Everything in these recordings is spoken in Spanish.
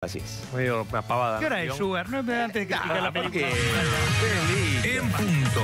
Así es. Medio una pavada. ¿Qué hora es, Sugar? No, antes de que explicar la película. En punto.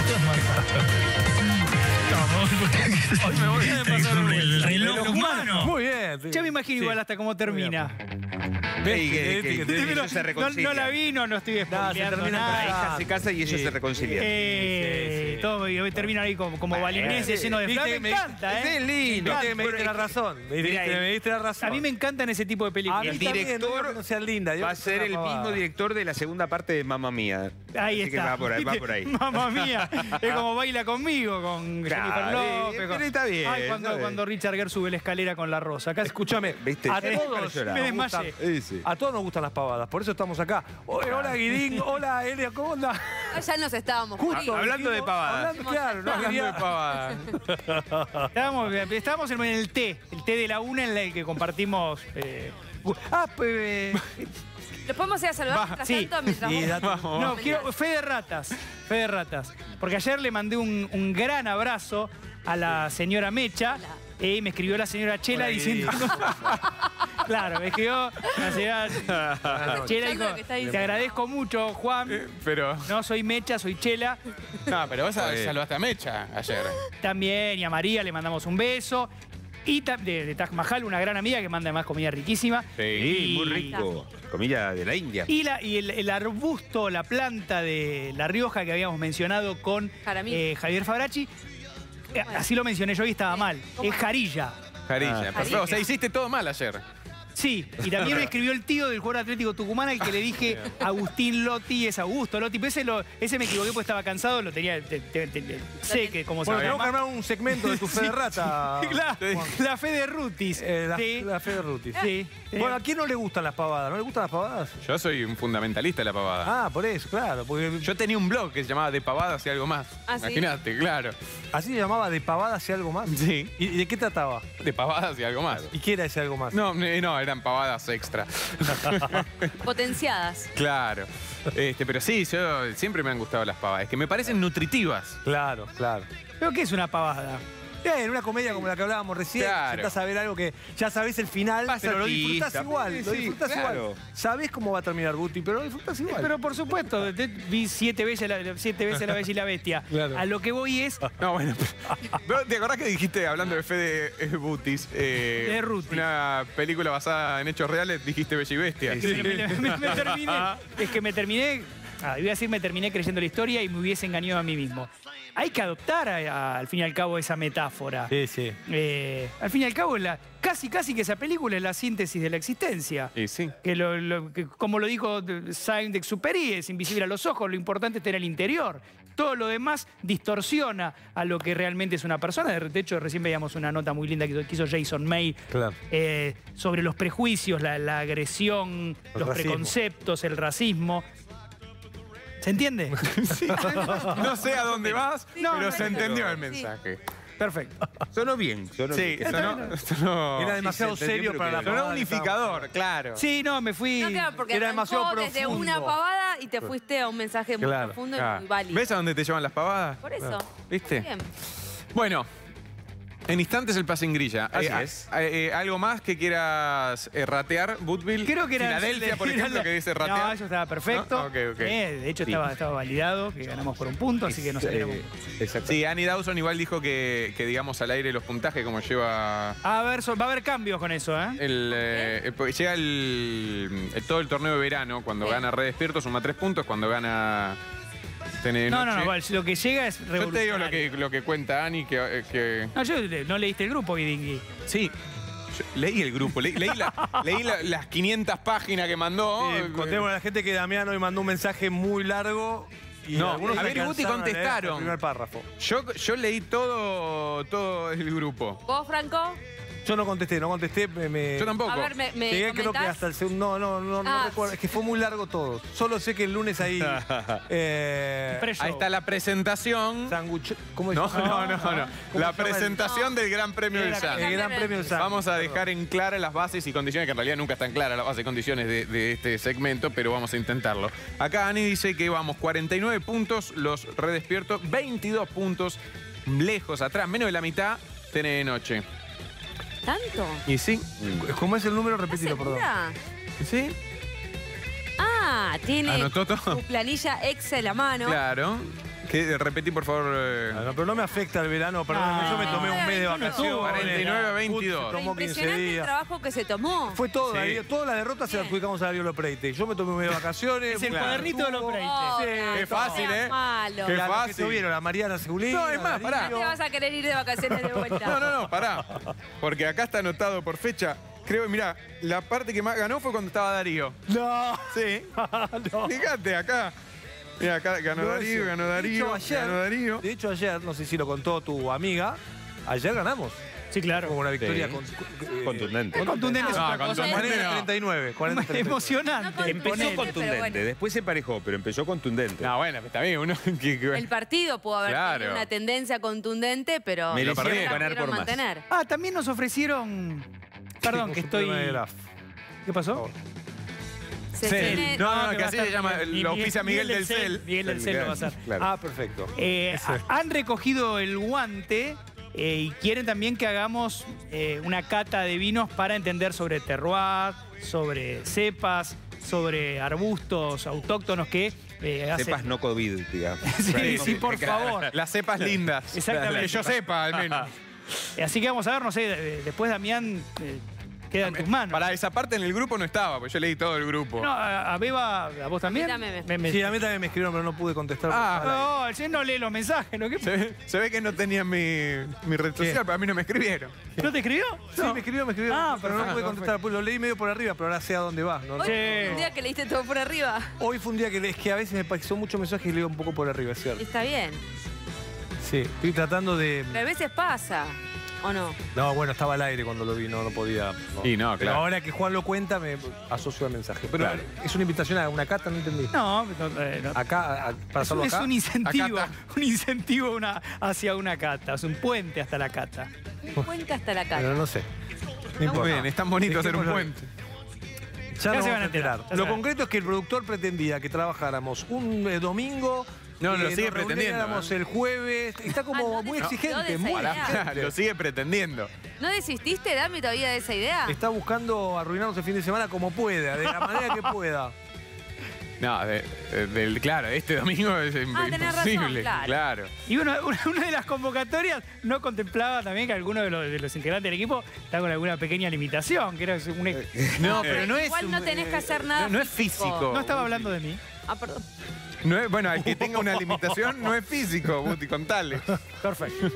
Hoy me voy a pasar El reloj humano. Muy bien. Ya me imagino igual hasta cómo termina. Ellos se reconcilian. No la vi, no estoy spoileando termina nada. La hija se casa y ellos se reconcilian. Todo y termina ahí como balinense lleno de flores. Me encanta, Es lindo. Me Me diste la razón. Me diste la razón. A mí me encantan ese tipo de películas. El director no sea linda. va a ser el mismo director de la segunda parte de Mamma Mía. Ahí Así que está. va por ahí. Mamma Mía. Es como Baila Conmigo con Jennifer López. Pero está bien. Ay, cuando Richard Gere sube la escalera con la rosa. Acá Escúchame, ¿Viste? a Ya todos me desmayé. a todos nos gustan las pavadas, por eso estamos acá. Hola Guidín, hola Elia, ¿cómo andás? Ya nos estábamos. Justo, hablando de pavadas. Claro, no Hablando quería- de pavadas. Estábamos en el té de la una en el que compartimos. ¿Los podemos ir a saludar mientras sí. tanto? Mientras Y vos- date- No, quiero fe de ratas. Porque ayer le mandé un gran abrazo a la señora Mecha. Y me escribió la señora Chela Hola, diciendo... Claro, me escribió la señora Chela y dijo, lo que está diciendo. te agradezco mucho, Juan. Pero. No soy Mecha, soy Chela. No, pero vos saludaste a Mecha ayer. También, y a María le mandamos un beso. Y de Taj Mahal, una gran amiga que manda además comida riquísima. Sí, muy rico. Comida de la India. Y el arbusto, la planta de La Rioja que habíamos mencionado con Jaramillo. Javier Fabracci, así lo mencioné yo y estaba mal. Es jarilla. Jarilla. Perfecto. O sea, hiciste todo mal ayer. Sí, y también me escribió el tío del jugador Atlético Tucumán al que le dije Agustín Lotti, es Augusto Lotti, pero ese me equivoqué porque estaba cansado, lo tenía, sé que como se Bueno, tenemos que llama. armar un segmento de tu fe de rata. La fe de Rutis. Sí. La fe de Rutis. Sí. Bueno, ¿a quién no le gustan las pavadas? ¿No le gustan las pavadas? Yo soy un fundamentalista de la pavada. Ah, por eso, claro. Porque Yo tenía un blog que se llamaba De Pavadas y Algo Más. ¿Ah, sí? Imagínate, claro. así se llamaba, de pavadas y algo más. Sí. ¿Y de qué trataba? De Pavadas y Algo Más. ¿Y qué era ese algo más? No, eran pavadas extra. Potenciadas. Claro. Pero sí, yo siempre me han gustado las pavadas. Es que me parecen nutritivas. Claro, claro. ¿Pero qué es una pavada? En una comedia como la que hablábamos recién, Claro. sentás a ver algo que ya sabés el final, pero lo disfrutás Pasatista. igual. Lo Sí, disfrutás claro. igual. Sabés cómo va a terminar Guti, pero lo disfrutás igual. Pero por supuesto, vi 7 veces La Bella y la Bestia. Claro. A lo que voy es... No, bueno. pero- ¿Te acordás que dijiste, hablando de Fede Butis, De Ruti. una película basada en hechos reales, dijiste Bella y Bestia? Es que me terminé iba a decir me terminé creyendo la historia y me hubiese engañado a mí mismo. Hay que adoptar al fin y al cabo esa metáfora. Sí, sí. Al fin y al cabo, casi que esa película es la síntesis de la existencia. Y sí. Que como lo dijo Saint-Exupéry, es invisible a los ojos, lo importante es tener el interior. Todo lo demás distorsiona a lo que realmente es una persona. De hecho, recién veíamos una nota muy linda que hizo Jason May Claro. sobre los prejuicios, la agresión, los racismo. preconceptos, el racismo. ¿Se entiende? No sé a dónde vas, pero no, se no, entendió el sí. mensaje. Perfecto. Sonó bien. Sí, sonó Era demasiado se entendió, serio para la pero sonó pavada que unificador, claro. Sí, no, me fui... No, claro, porque Era demasiado arrancó desde profundo. una pavada y te fuiste a un mensaje muy Claro. profundo Ah, y muy válido. ¿Ves a dónde te llevan las pavadas? Por eso. ¿Viste? Bien. Bueno, en instantes el pase en grilla. Así es. ¿Algo más que quieras ratear, Butville? Creo que era... Filadelfia, por ejemplo, que dice ratear. No, eso estaba perfecto. ¿No? Ok, ok. De hecho, estaba validado, que ganamos por un punto, así que no sé. Exacto. Sí, Annie Dawson igual dijo que digamos al aire los puntajes como lleva A ver, va a haber cambios con eso, ¿eh? porque llega todo el torneo de verano, cuando gana Red Despierto suma 3 puntos, cuando gana TN de No, Noche. vale, lo que llega es Yo te digo revolucionario. lo que cuenta Annie, que No, no leíste el grupo, Guidingui. sí. Yo leí el grupo, leí las 500 páginas que mandó. Contemos a la gente que Damián hoy mandó un mensaje muy largo. Y No, algunos a ver, alcanzaron Guti a leer contestaron. el primer párrafo. Yo leí todo el grupo. ¿Vos, Franco? Yo no contesté. Yo tampoco. A ver, me Llegué creo que comentás. hasta el segundo. No Ah. recuerdo. Es que fue muy largo todo. Solo sé que el lunes ahí. Ahí está la presentación. Sanguch. ¿Cómo No, se llama? no. ¿Cómo La se llama presentación del Gran Premio del el San. Gran Premio del San? Vamos a dejar en claras las bases y condiciones, que en realidad nunca están claras las bases y condiciones de este segmento, pero vamos a intentarlo. Acá Ani dice que vamos 49 puntos, los redespiertos, 22 puntos, lejos atrás, menos de la mitad, TN de Noche. ¿Tanto? ¿Y sí? ¿Cómo es el número? ¿Estás Repetilo, perdón. segura? ¿Sí? Ah, tiene ¿Anotó todo? su planilla Excel a mano. Claro. Repetí, por favor. No, pero no me afecta el verano, perdón. Yo me tomé un mes de vacaciones. 49 a 22. Se tomó 15 Impresionante el días. trabajo que se tomó. Fue todo, Sí. Darío. Toda la derrota se la adjudicamos a Darío Lopreite. Yo me tomé un mes de vacaciones. Es el Claro. cuadernito de Lopreite. Oh, Sí, no, qué fácil, no seas ¿eh? malo. Qué Claro, fácil. que estuvieron a Mariana Segulín. No, es más, pará. ¿Te vas a querer ir de vacaciones de vuelta? No, pará. Porque acá está anotado por fecha. Creo, mirá, la parte que más ganó fue cuando estaba Darío. No. Sí. No. Fíjate, acá. Mira, acá ganó No, Darío, ese. ganó De Darío, hecho, ayer, ganó Darío. De hecho, ayer, no sé si lo contó tu amiga, ayer ganamos. Sí, claro. Como una victoria Sí. Contundente. Es contundente es No, otra cosa. contundente no. 39, 40-39. Emocionante. No, Empezó Imponente, contundente, pero bueno. después se emparejó, pero empezó contundente. No, bueno, está bien, uno El partido pudo haber Claro. tenido una tendencia contundente, pero Merecía no la ganar pudieron por más. mantener. Ah, también nos ofrecieron... Perdón, que estoy... ¿Qué pasó? Se Cel. tiene- No, que que va a así estar se llama, Miguel- lo oficia Miguel del Cel. Miguel del Cel lo va a hacer. Claro. Ah, perfecto. Han recogido el guante y quieren también que hagamos una cata de vinos para entender sobre terroir, sobre cepas, sobre arbustos autóctonos que hacen... Sepas no COVID, digamos. Sí, sí, por favor. Las cepas lindas. Exactamente. Que yo sepa, al menos. Así que vamos a ver, no sé, después Damián queda en tus manos. Para esa parte en el grupo no estaba, porque yo leí todo el grupo. No, a Beba, ¿a vos también? A mí también. Sí, a mí también me escribieron, pero no pude contestar. Ah. No, el señor no lee los mensajes, ¿no? ¿Qué- Se ve que no tenía mi red social, pero a mí no me escribieron. ¿No te escribió? Sí, me escribió. Ah, pero no perfecto. pude contestar. Pues lo leí medio por arriba, pero ahora sé a dónde va. ¿no? Hoy Sí. fue un día que leíste todo por arriba. Hoy fue un día que es que a veces me pasó muchos mensajes y leo un poco por arriba, es cierto. Está bien. Sí, estoy tratando de... Pero a veces pasa, ¿o no? No, bueno, estaba al aire cuando lo vi, no podía. No. Y no, Pero claro. ahora que Juan lo cuenta, me asocio al mensaje. Pero Claro. es una invitación a una cata, no entendí. No, Acá, para hacerlo es acá. un incentivo, Acá un incentivo hacia una cata, es un puente hasta la cata. Un puente hasta la Pero cara. no sé. Muy bien, es tan bonito hacer un Dejémoslo. puente. Ya Ya nos se vamos van a enterar, ya se Lo van a concreto es que el productor pretendía que trabajáramos un domingo. No, lo sigue nos pretendiendo, reuniéramos ¿eh? el jueves. Está como Ah, no muy desistió de exigente, esa muy idea. exigente. Lo sigue pretendiendo. ¿No desististe, Dami, todavía de esa idea? Está buscando arruinarnos el fin de semana como pueda, de la manera que pueda. No, claro, este domingo es tenés razón, imposible. claro. Y una de las convocatorias no contemplaba también que alguno de los integrantes del equipo está con alguna pequeña limitación, que era No, pero no es. Igual no tenés que hacer nada No es físico. físico. no estaba hablando de mí. Ah, perdón. No es- bueno, el que tenga una limitación no es físico, Guti, contale. Perfecto.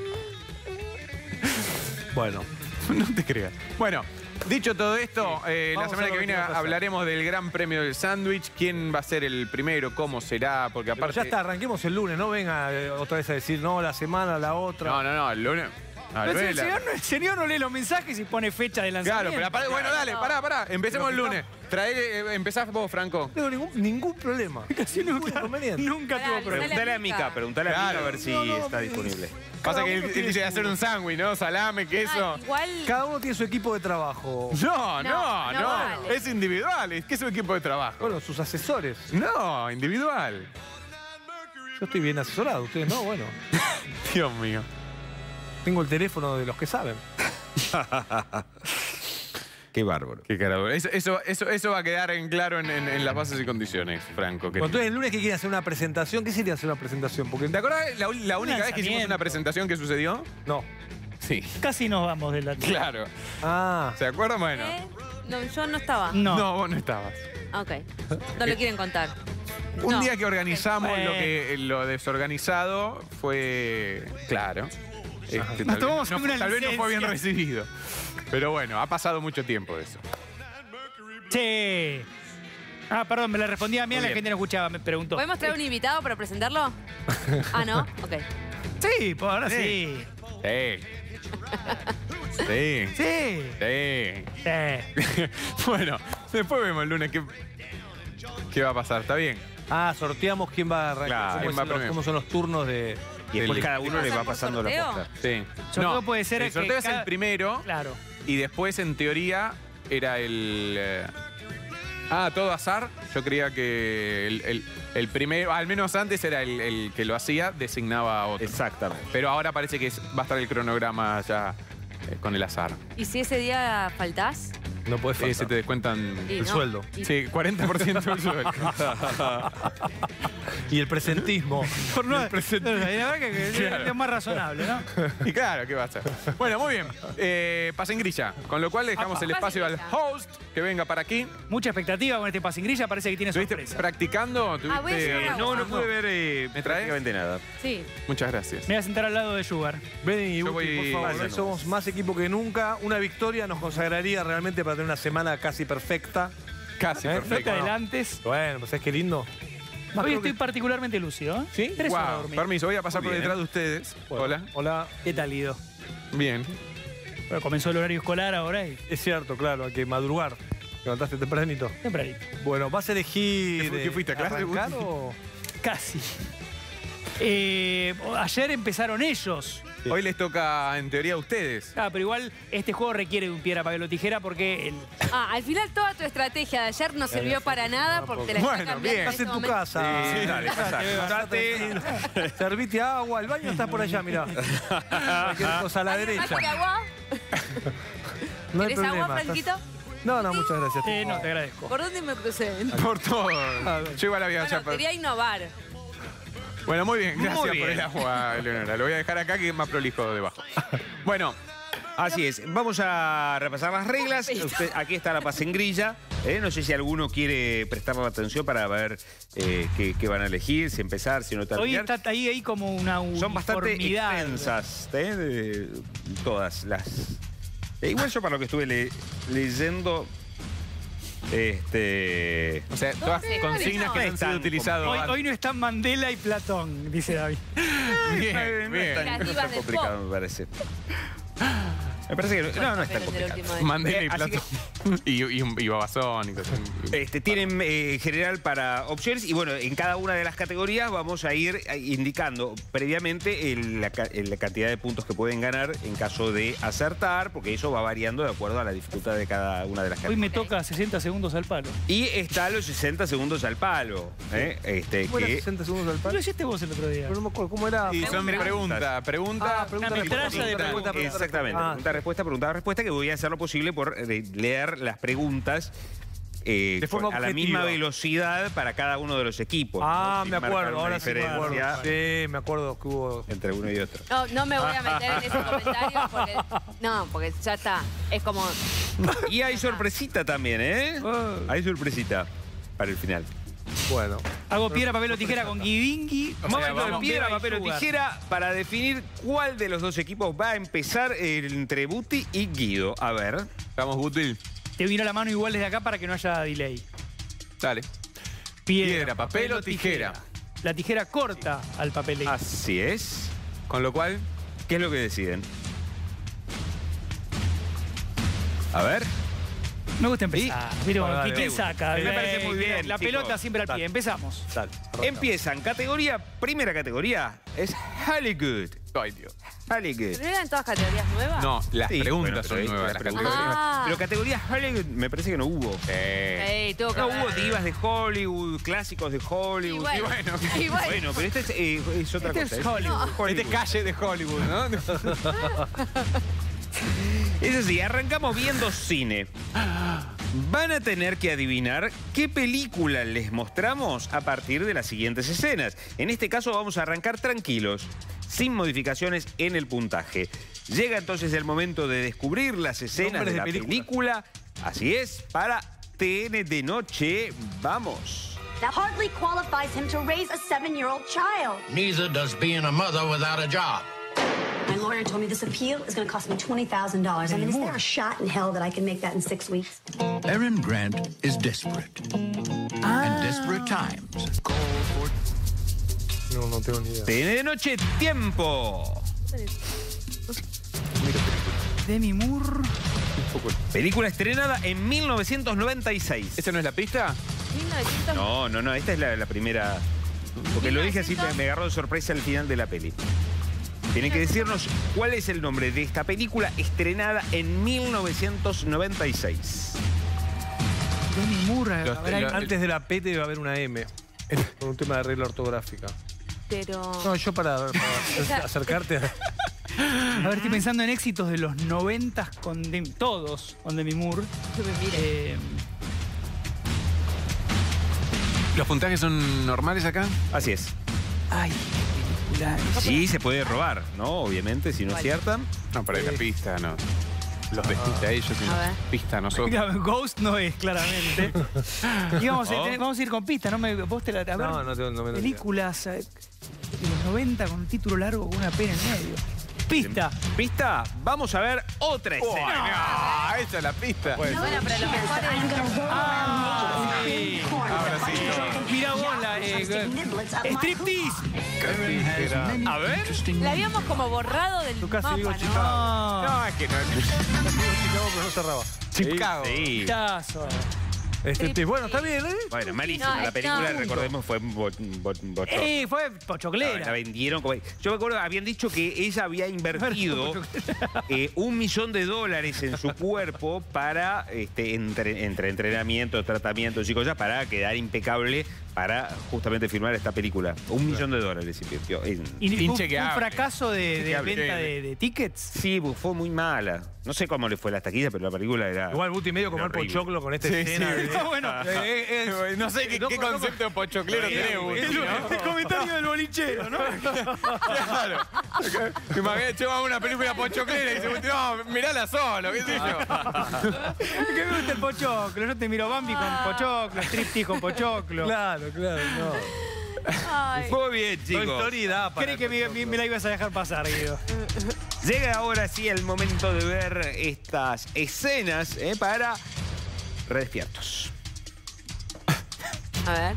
Bueno. No te creas. Bueno, dicho todo esto, la Vamos a semana ver que lo viene que vamos a hacer. hablaremos del Gran Premio del Sándwich. ¿Quién va a ser el primero? ¿Cómo será? Porque Pero aparte. ya está, arranquemos el lunes, no venga otra vez a decir, no, la semana, la otra. No, el lunes. Pero el señor no lee los mensajes y pone fecha de Claro, lanzamiento. pero aparte, bueno, dale, pará. Empecemos el lunes. Empezás vos, Franco. No tengo ningún problema. Casi Ningún nunca, inconveniente. nunca Pará, tuvo Gonzalo. problema. Preguntale a Mica, preguntale a Mica Claro. a ver si está disponible. Pasa que uno él tiene dice su- hacer un sándwich, ¿no? Salame, queso. Ah, igual. Cada uno tiene su equipo de trabajo. No, No vale. Es individual. Es que es un equipo de trabajo. Bueno, sus asesores. No, individual. Yo estoy bien asesorado, ustedes no, bueno. Dios mío. Tengo el teléfono de los que saben. Qué bárbaro. Qué carajo. Eso va a quedar en claro en las bases y condiciones, Franco. Bueno, entonces el lunes que quieren hacer una presentación, ¿qué sería hacer una presentación? Porque ¿Te acordás la única vez que hicimos lanzamiento. una presentación que sucedió? no. Sí, Casi nos vamos de la... claro. Ah, ¿Se acuerdan? Bueno. No, yo no estaba. No. No, vos no estabas. Ok. No lo quieren contar. Un No. día que organizamos Ok. lo desorganizado fue. Claro. Nos Tal tomamos vez una tal vez no fue bien licencia. recibido. Pero bueno, ha pasado mucho tiempo de eso. Sí. Ah, perdón, me la respondí a mí, a Muy la bien. gente no escuchaba, me preguntó. ¿Podemos traer un invitado para presentarlo? Ah, ¿no? Ok. Sí, pues ahora sí. Sí. Sí. Sí. Sí. Sí. Bueno, después vemos el lunes qué va a pasar. ¿Está bien? sorteamos quién va a arrancar. Claro, ¿Cómo, quién va primero? cómo son los turnos de... Y después Del- cada uno le va ¿Por pasando la sorteo? posta. Sí. Sorteo puede ser el que sorteo es cada- el primero Claro. y después, en teoría, era el... todo azar. Yo creía que el primero, al menos antes era el que lo hacía, designaba a otro. Exactamente. Pero ahora parece que va a estar el cronograma ya con el azar. ¿Y si ese día faltás? No puedes faltar. se te descuentan Y el no. sueldo. Sí, 40% del sueldo. Y el presentismo. Por no, Y el presentismo. la verdad que es más razonable, ¿no? Y claro, ¿qué va a hacer? Bueno, muy bien. Pase en grilla. Con lo cual dejamos Apa. el espacio al host que venga para aquí. Mucha expectativa con este pase en grilla, parece que tiene ¿Estuviste sorpresa. practicando? Ah, voy a llevar agua. No pude ver ¿Me traes? prácticamente nada. Sí. Muchas gracias. Me voy a sentar al lado de Sugar. Ven y Yo Guti, voy- por favor. Vaya, Hoy somos más equipo que nunca. Una victoria nos consagraría realmente para tener una semana casi perfecta. Casi ¿Eh? No perfecto. te adelantes. Bueno, pues es que lindo. Hoy estoy particularmente lúcido, ¿eh? ¿Sí? 3 horas Wow, dormí. permiso, voy a pasar Muy por bien, detrás de ustedes. Bueno, Hola. Hola. ¿Qué tal, Guido? Bien. Bueno, comenzó el horario escolar ahora y Es cierto, claro, hay que madrugar. ¿Levantaste tempranito? tempranito. Bueno, ¿vas a elegir ¿Qué fuiste a clase, arrancar Guti? o...? Casi. Ayer empezaron ellos. Hoy les toca, en teoría, a ustedes. Ah, pero igual este juego requiere de un piedra, papel o tijera porque Al final toda tu estrategia de ayer no sirvió para nada porque te la Bueno, está cambiando bien. en Estás en este tu momento. casa. Sí, dale, pasá. Sentate. Servite agua. El baño está por allá, mirá. Cualquier cosa a la ¿Alguien más derecha. quiere agua? No hay ¿Querés agua, problema. Franquito? No, no, muchas gracias. no, te agradezco. ¿Por dónde me crucé? Por todo. Yo igual había Bueno, ya... quería innovar. Bueno, muy bien. Gracias Muy por bien. el agua, Leonora. Lo voy a dejar acá que es más prolijo debajo. Bueno, Así es. Vamos a repasar las reglas. Aquí está la pase en grilla. No sé si alguno quiere prestarle atención para ver qué van a elegir, si empezar, si no Hoy terminar. está ahí como una Son bastante uniformidad. extensas, todas las... igual yo para lo que estuve leyendo, o sea, todas ¿Dónde? consignas que han sido Están utilizadas. Hoy no están Mandela y Platón, dice David. Bien, no es tan, bien. Las no es tan divas del complicado, pop. me parece. Me parece que no es tan Pero del complicado. último día. Mandela y Así que- Platón. Y Babasón y cosas. Tienen en general para opciones y bueno, en cada una de las categorías vamos a ir indicando previamente la cantidad de puntos que pueden ganar en caso de acertar, porque eso va variando de acuerdo a la dificultad de cada una de las Hoy categorías. me toca 60 segundos al palo. Y está los 60 segundos al palo. ¿Cómo era Que 60 segundos al Lo palo? hiciste vos el otro día. Pero no me acuerdo, ¿cómo era? Y son pregunta. Una metralla de preguntas. Exactamente. Ah, Pregunta-respuesta, que voy a hacer lo posible por leer las preguntas de forma a la objetiva. misma velocidad para cada uno de los equipos. Ah, ¿no? me Sin marcar acuerdo, una ahora sí me acuerdo. diferencia Sí, me acuerdo que hubo... entre uno y otro. No me voy a meter en ese comentario porque... No, porque ya está. Es como... Y hay sorpresita también, ¿eh? Hay sorpresita para el final. Bueno. Hago piedra, papel o tijera con Guidingui. Momento de con piedra, Beba y papel o Sugar. tijera para definir cuál de los dos equipos va a empezar entre Buti y Guido. A ver. Estamos útil. Te vino la mano igual desde acá para que no haya delay. Dale. Piedra, papel o tijera. La tijera corta al papel. Así es. Con lo cual, ¿Qué es lo que deciden? A ver. Me gusta empezar. Mira, Dale, ¿quién dale. saca? Me parece muy bien, La chicos. pelota siempre al pie. Dale. Empezamos. Dale. Empiezan. Primera categoría es Hollywood. ay Dios. Hollywood. ¿No eran todas categorías nuevas? No, las Sí, preguntas bueno, pero son nuevas. las Las preguntas. categorías. Ah. Pero categoría Hollywood me parece que no hubo. Tuvo que No haber. hubo divas de Hollywood, clásicos de Y Hollywood. bueno. Y bueno. Bueno, pero este es otra Este cosa. es Hollywood. Este es calle de Hollywood, ¿no? Es así, arrancamos viendo cine. Van a tener que adivinar qué película les mostramos a partir de las siguientes escenas. En este caso vamos a arrancar tranquilos, sin modificaciones en el puntaje. Llega entonces el momento de descubrir las escenas Nombres de de la película. Así es, para TN de noche. Vamos. That hardly qualifies him to raise a 7-year-old child. Neither does being a mother without a job. My lawyer told me this appeal is going to cost me $20,000. I mean, is there a shot in hell that I can make that in 6 weeks? Erin Grant is desperate. And desperate times call for No tengo ni idea. TN de noche, tiempo. Demi Moore. Película estrenada en 1996. ¿Esa no es la pista? 1900... No, esta es la primera. Porque lo dije así, 1900. me agarró de sorpresa al final de la peli. Tienen que decirnos cuál es el nombre de esta película estrenada en 1996. Demi Moore. Los- habrá- lo- Antes de la P debe haber una M. Por un tema de regla ortográfica. Pero... No, yo para acercarte a... A ver, estoy pensando en éxitos de los 90 con todos con Demi Moore. ¿Los puntajes son normales acá? Así es. Ay, qué película. Sí, se puede robar, ¿no? Obviamente, si no aciertan. No, pero ahí la pista, no. Los vestiste a ellos y A ver. pista a nosotros. Mira, Ghost no es, claramente. Y vamos a ir con pistas, ¿no? Vos te la... A ver, No me películas de los 90 con un título largo con una pena en medio. Pista. ¿Pista? Vamos a ver otra escena. ¡Ah, esa es la pista! Bueno, pero lo mejor es... Ah, sí. Ahora sí. Mira vos la... striptease. A ver. La habíamos como borrado del casi mapa, digo ¿no? Chicago. No, es que no. Chicago, pero no cerraba. Chicago. Sí. Pistazo. Bueno, está bien, ¿eh? Bueno, malísima. No, La película, no. recordemos, fue un bochorno. Fue La pochoclera. vendieron como... Yo me acuerdo, habían dicho que ella había invertido $1 millón en su cuerpo para entre entrenamiento, tratamientos y cosas para quedar impecable para justamente filmar esta película. $1 millón invirtió. Y fue un Inchequeable. fracaso de Inchequeable. venta de tickets. Sí, fue muy mala. No sé cómo le fue a las taquillas, pero la película era... Igual Buti medio comer horrible. pochoclo con esta escena. Bueno, No sé qué concepto de pochoclero tenés, Buti, ¿no? el comentario del bolichero, ¿no? Claro. Imagínate, che, vamos a una película pochoclera y dice, no, mirala solo, qué sé yo. Que me gusta el pochoclo. Yo te miro Bambi con pochoclo, striptease con pochoclo. Claro, no. Ay. Muy bien, Toy chicos. Story da para Creí que me la ibas a dejar pasar, Guido. Llega ahora sí el momento de ver estas escenas para Redespiertos. A ver.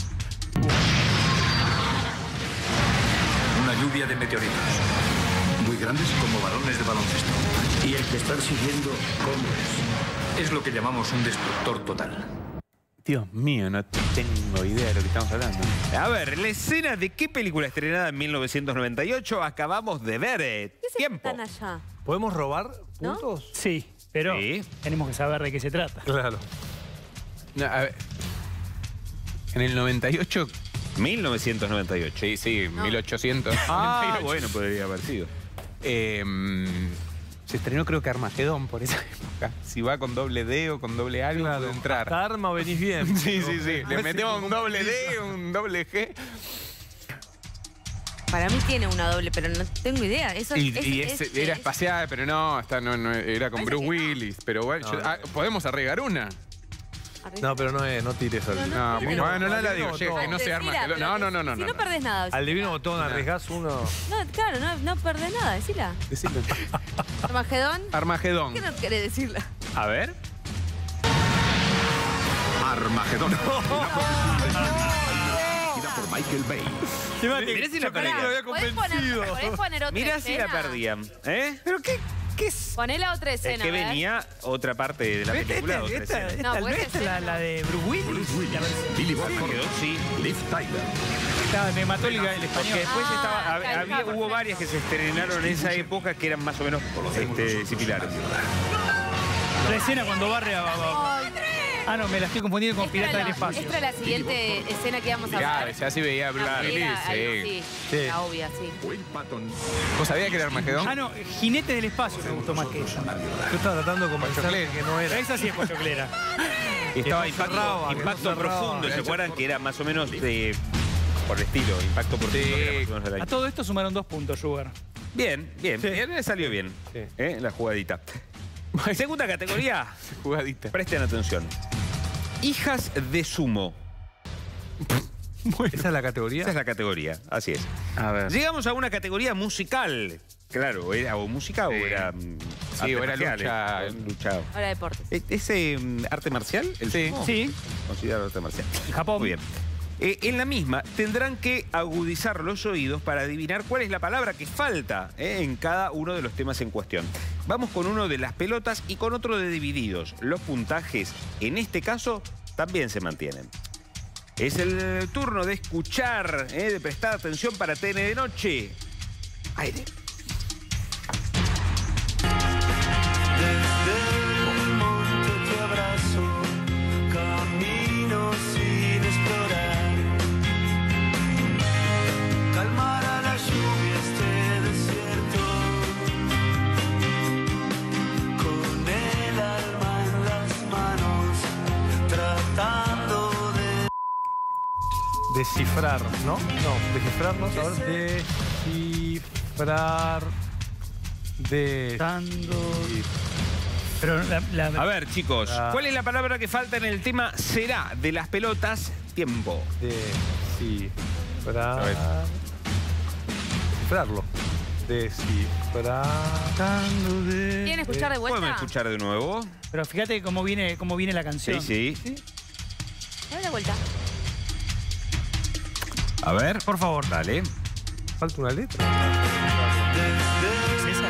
Una lluvia de meteoritos, muy grandes como balones de baloncesto. Y el que están siguiendo, ¿cómo es? Es lo que llamamos un destructor total. Dios mío, no tengo idea de lo que estamos hablando. A ver, la escena de qué película estrenada en 1998 acabamos de ver. ¿Qué se Tiempo. están allá? ¿Podemos robar ¿No? puntos? Sí, pero Sí. tenemos que saber de qué se trata. Claro. No, a ver. En el 98. 1998. Sí, 1800. Ah, bueno, podría haber sido. Se estrenó creo que Armagedón por esa época. Si va con doble D o con doble algo, puede entrar. Hasta arma venís bien. Sí. Le metemos un doble D, un doble G. Para mí tiene una doble, pero no tengo idea. Eso Era espacial, pero no, era con Parece Bruce que no. Willis. Pero bueno, podemos arriesgar una. No, pero no tires al No, divino. bueno, no la digo, Al che, que no sea Decila, Armagedón. pero No. Si no perdés nada. Al divino botón arriesgás uno. No, claro, no perdés nada, decila. Decilo. Armagedón. Armagedón. ¿Qué no querés decirla? A ver. Armagedón. Dirigida por Michael Bay. Mirá si la perdían. ¿Podés poner otra Mirá si la escena? perdían. ¿Eh? ¿Pero qué es? Poné la otra Es escena. que a ver. venía otra parte de la película, otra escena. No, pues esta esa la de Bruce Willis. Billy Bob Quedó, sí. Liv Tyler. Me mató el Porque español. después Ah, claro, hubo varias que se estrenaron en esa época que eran más o menos similares. La escena cuando barre a... Ah, no, me la estoy confundiendo con Pirata del Espacio. Esta es la siguiente escena que íbamos a Claro, ver. ya sí veía a Bruce Willis. Era algo Sí. así, la obvia, sí. Will Patton. ¿Vos sabías que era Armagedón? Ah, no, Jinete del Espacio me gustó más que esa. Yo estaba tratando de convencer Pochoclera. que no era. Esa sí es pochoclera. Y estaba Que no cerraba, Impacto Profundo, ¿se acuerdan? Que era más o menos por el estilo, Impacto Profundo. Que era más o menos de la- A todo esto sumaron 2 puntos, Sugar. Bien, le salió bien la jugadita. Segunda categoría, Jugadita. presten atención. Hijas de sumo. ¿Esa es la categoría? Esa es la categoría, así es. A ver. Llegamos a una categoría musical. Claro, era o música o era... Sí, o era lucha. lucha. Ahora deportes. ¿Es arte marcial? El Sí. sumo? Sí, Considerado arte marcial. Japón. Muy bien. En la misma tendrán que agudizar los oídos para adivinar cuál es la palabra que falta en cada uno de los temas en cuestión. Vamos con uno de las pelotas y con otro de divididos. Los puntajes, en este caso, también se mantienen. Es el turno de escuchar, de prestar atención para TN de Noche. Aire. Descifrar, ¿no? No, descifrarnos. A ver, descifrar. Pero A ver, chicos, ¿cuál es la palabra que falta en el tema será de las pelotas? Tiempo. Descifrar. Descifrarlo. Descifrar. ¿Quieren escuchar de vuelta? ¿Podemos escuchar de nuevo? Pero fíjate cómo viene la canción. Sí. Dale de vuelta. A ver. Por favor. Dale. Falta una letra. ¿Es esa?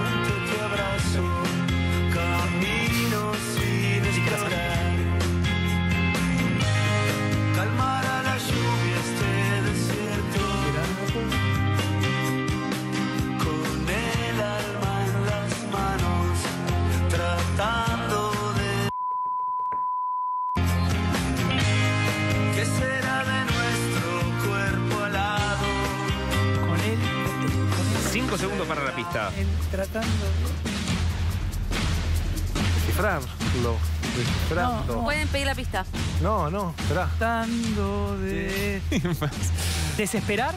¿Qué será de nuestro cuerpo alado? Con él. 5 segundos para la pista. Él tratando. Descifrarlo. Descifrando. No. Pueden pedir la pista. No, esperá. Tratando de. ¿Desesperar?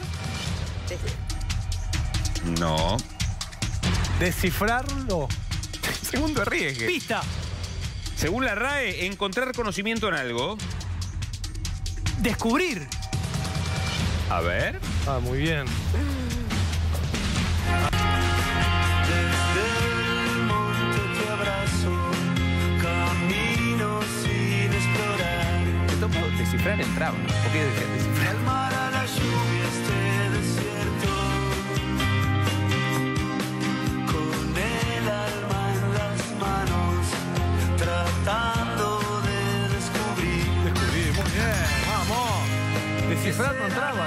No. Descifrarlo. Segundo arriesgue. Pista. Según la RAE, encontrar conocimiento en algo. Descubrir. A ver. Ah, muy bien. Desde el monte te abrazo, camino sin explorar. Descifrar entraba. ¿Por qué decía descifrar? Calmar a la lluvia este desierto, con el alma en las manos, tratando de descubrir. Descubrí, muy bien. Vamos. Descifrar no entraba.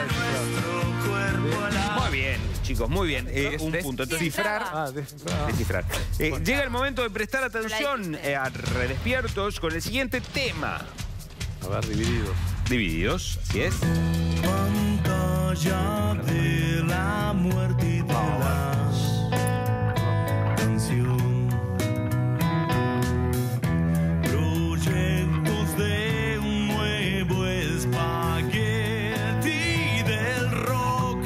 Muy bien, chicos, muy bien. Un punto. Entonces, Descifrar. descifrar. Llega el momento de prestar atención a Redespiertos con el siguiente tema. A ver, divididos. Divididos, así es. Pantalla de la muerte y de la canción. Proyectos de un nuevo espagueti del rock.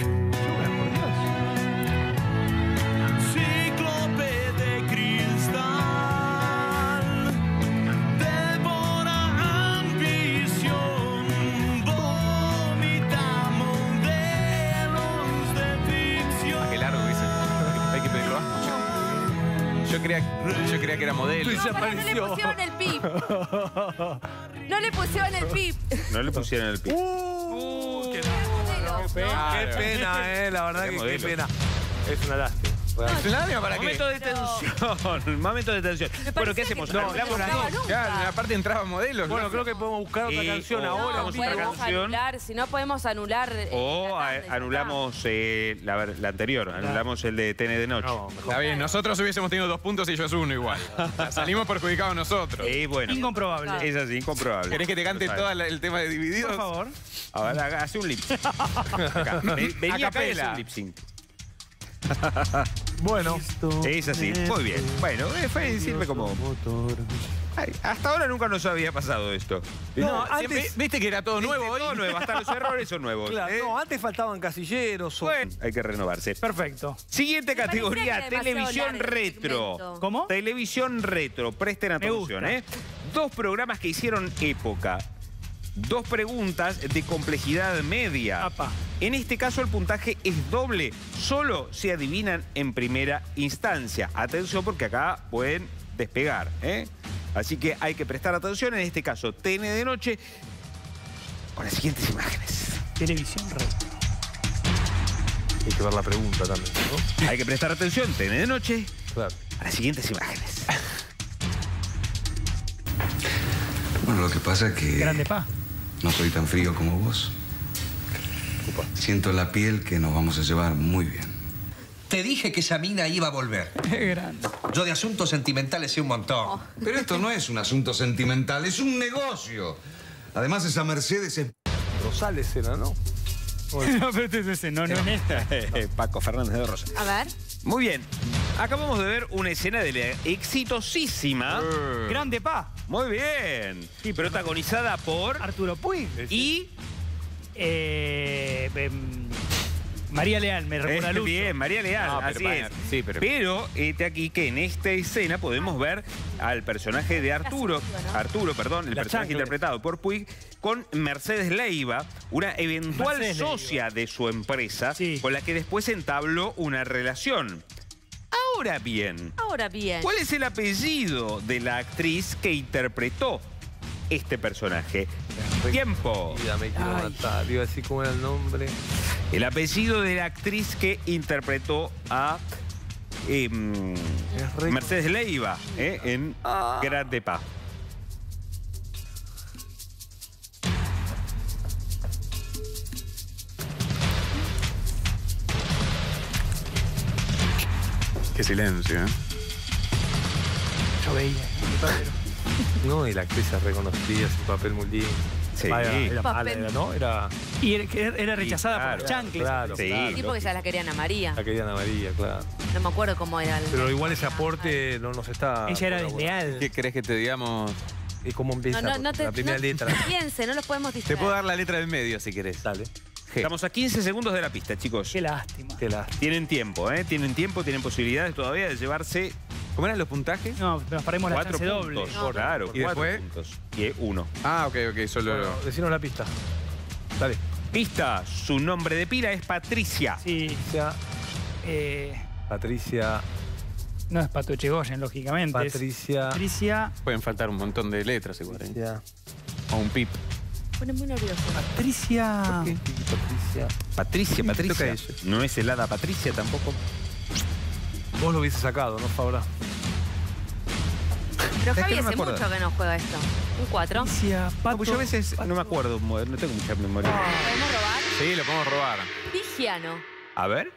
Cíclope de cristal. Devora ambición. Vomita modelos de ficción. Qué largo que es. Hay que pedirlo más. Yo creía que era modelo. No, pará, no le pusieron el pip. No le pusieron el pip. No le pusieron el pie. Modelo, Qué Claro. pena, la verdad Qué que modelo. qué pena. Es una lástima. ¿Lástima para qué? Momento de tensión. Momento de tensión. Bueno, ¿qué hacemos? No, ¿Anulamos no, aquí? no. Claro, aparte entraba modelos. Bueno, creo que podemos buscar otra canción ahora. vamos No, a otra podemos canción. anular, si no podemos anular. O la tarde, anulamos la anterior, anulamos el de TN de noche. No, mejor. Está bien, nosotros hubiésemos tenido 2 puntos y ellos 1 igual. Salimos perjudicados nosotros. Bueno, Incomprobable. es así, incomprobable. ¿Querés que te cante Lo todo sabes. el tema de Divididos? Por favor. A ver, hace un lip sync. Acá. Vení acá y hace un lip sync. Bueno. Es así, muy bien. Bueno, sirve como... Ay, hasta ahora nunca nos había pasado esto. No, Siempre- antes. ¿Viste que era todo nuevo hoy? Todo nuevo, hasta los errores son nuevos. Claro, ¿eh? no, antes faltaban casilleros. Bueno, hay que renovarse. Perfecto. Siguiente categoría, parecía que era televisión demasiado largo el retro. segmento. ¿Cómo? Televisión retro, presten atención, gusta. ¿eh? 2 programas que hicieron época. 2 preguntas de complejidad media. Apa. En este caso el puntaje es doble, solo se adivinan en primera instancia. Atención porque acá pueden despegar, ¿eh? Así que hay que prestar atención, en este caso TN de noche, con las siguientes imágenes. Televisión red. Hay que ver la pregunta también, ¿no? Hay que prestar atención, TN de noche, Claro. a las siguientes imágenes. Bueno, lo que pasa es que Grande pa. no soy tan frío como vos. Siento en la piel que nos vamos a llevar muy bien. Te dije que esa mina iba a volver. Grande. Yo de asuntos sentimentales sé un montón. Pero esto no es un asunto sentimental, es un negocio. Además, esa Mercedes es... Rosales era, ¿no? No, pero este es ese, no en esta. Paco Fernández de Rosa. A ver. Muy bien, acabamos de ver una escena de la exitosísima. Grande pa. Muy bien. Protagonizada por Arturo Puig. y María Leal, me recuerda Lucho. Bien, María Leal, No, así pero, es. sí, pero aquí que en esta escena podemos ver al personaje de Arturo, el personaje interpretado por Puig, con Mercedes Leiva, una eventual socia de su empresa, con la que después entabló una relación. Ahora bien, ¿cuál es el apellido de la actriz que interpretó este personaje? Tiempo. Me quiero matar. Iba a decir cómo era el nombre. El apellido de la actriz que interpretó a Mercedes Leiva en Grande Pa. Qué silencio, ¿eh? Yo veía. No, y la actriz se reconocía, su papel muy lindo. Sí. Era mala, ¿no? Y era rechazada por los chancles. Claro, Sí, porque ya la querían a María. La querían a María, claro. No me acuerdo cómo era. Pero igual ese aporte no nos está... Ella era desleal. ¿Qué querés que te digamos? ¿Y cómo empieza? La primera letra. Piense, no los podemos Te distraer. puedo dar la letra del medio si querés. Dale. Estamos a 15 segundos de la pista, chicos. Qué lástima. Qué lástima. Tienen tiempo, tienen posibilidades todavía de llevarse... ¿Cómo eran los puntajes? No, nos paremos la 4 chance doble. puntos. Claro, ¿Y 4 después? puntos. Y 1. Ah, ok, solo... Bueno, decinos la pista. Dale. Pista, su nombre de pila es Patricia. Sí. Patricia. No es Pato Echegoyen, lógicamente. Patricia. Pueden faltar un montón de letras igual. O un pip. Pone muy nervioso. Patricia. Patricia. No es helada Patricia tampoco. Vos lo hubiese sacado, ¿no, Fabra? Pero ¿Sabes Javi que no me hace acuerdo? mucho que no juega esto. Un 4. No, pues yo a veces no me acuerdo, no tengo mucha memoria. ¿Podemos robar? Sí, lo podemos robar. Pigiano. A ver.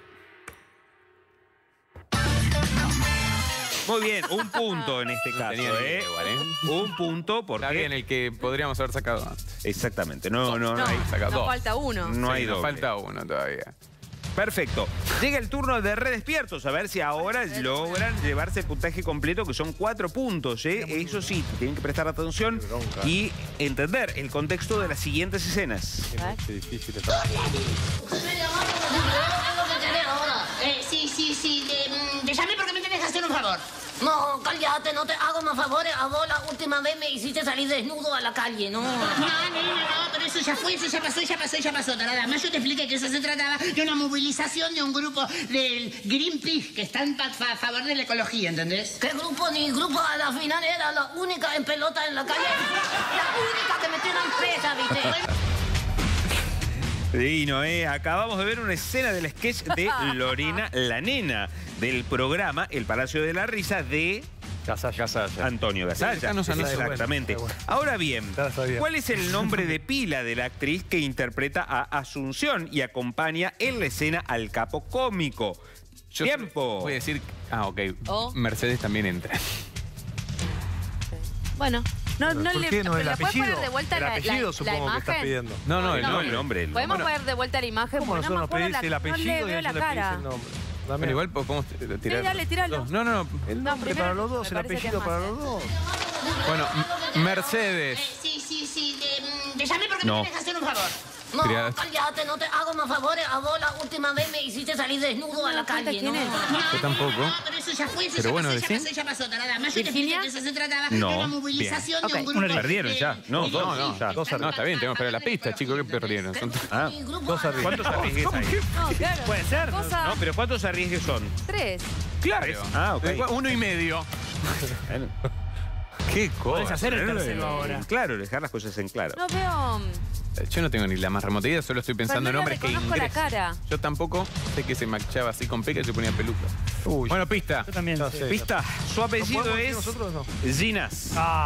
Muy bien, un punto en este caso, tenía ni idea igual, Un punto porque... Está bien, el que podríamos haber sacado antes. Exactamente, no hay. Sacado dos. Falta uno. No hay nos doble. falta uno todavía. Perfecto. Llega el turno de Redespiertos, a ver si ahora logran llevarse el puntaje completo, que son 4 puntos. Eso sí, tienen que prestar atención y entender el contexto de las siguientes escenas. Qué difícil Sí. Te llamé porque me tenés que hacer un favor. No, cállate, no te hago más favores. A vos la última vez me hiciste salir desnudo a la calle, ¿no? No, pero eso ya fue, eso ya pasó, tarada. Además yo te expliqué que eso se trataba de una movilización de un grupo del Greenpeace que están a favor de la ecología, ¿entendés? ¿Qué grupo? Ni grupo, a la final era la única en pelota en la calle. La única que metieron presa, ¿viste? Divino, acabamos de ver una escena del sketch de Lorena la Nena, del programa El Palacio de la Risa de Antonio Gasalla. Exactamente. Ahora bien, ¿cuál es el nombre de pila de la actriz que interpreta a Asunción y acompaña en la escena al capo cómico? ¡Tiempo! Voy a decir... Ah, ok. Mercedes también entra. Bueno. ¿Por qué no el ¿la puedes apellido? poner de vuelta El apellido la supongo que estás imagen? pidiendo. No, el nombre. ¿Podemos poner de vuelta la imagen? ¿Cómo Porque nosotros nos pedís el apellido no le y veo ella la le pedís cara. el nombre? Bueno, igual podemos tirar. Sí, dale, tíralo. No. El nombre para los dos, el apellido para los dos. Bueno, Mercedes. Sí. Te llamé porque me tenés que hacer un favor. No, cállate, no te hago más favores. A vos la última vez me hiciste salir desnudo a la calle, ¿no? Yo tampoco. No, pero eso ya fue, ya pasó, tarada. Además yo te expliqué que eso se trataba de una movilización de un grupo... Perdieron ya. No, dos arriba. No, está bien, tenemos que esperar la pista, chicos, que perdieron. Dos arriba. ¿Cuántos arriesgues hay? No, claro. Puede ser. No, pero ¿cuántos arriesgues son? 3. Claro. Ah, ok. 1,5. Qué cosa. Podés hacer el tercero ahora. Claro, dejar las cosas en claro. No veo... Yo no tengo ni la más remota idea, solo estoy pensando en nombres que reconozco la ingresan. cara. Yo tampoco sé que se machaba así con peca y se ponía peluca. Bueno, pista. Yo también sé. Pista, su apellido es nosotros no. Ginas.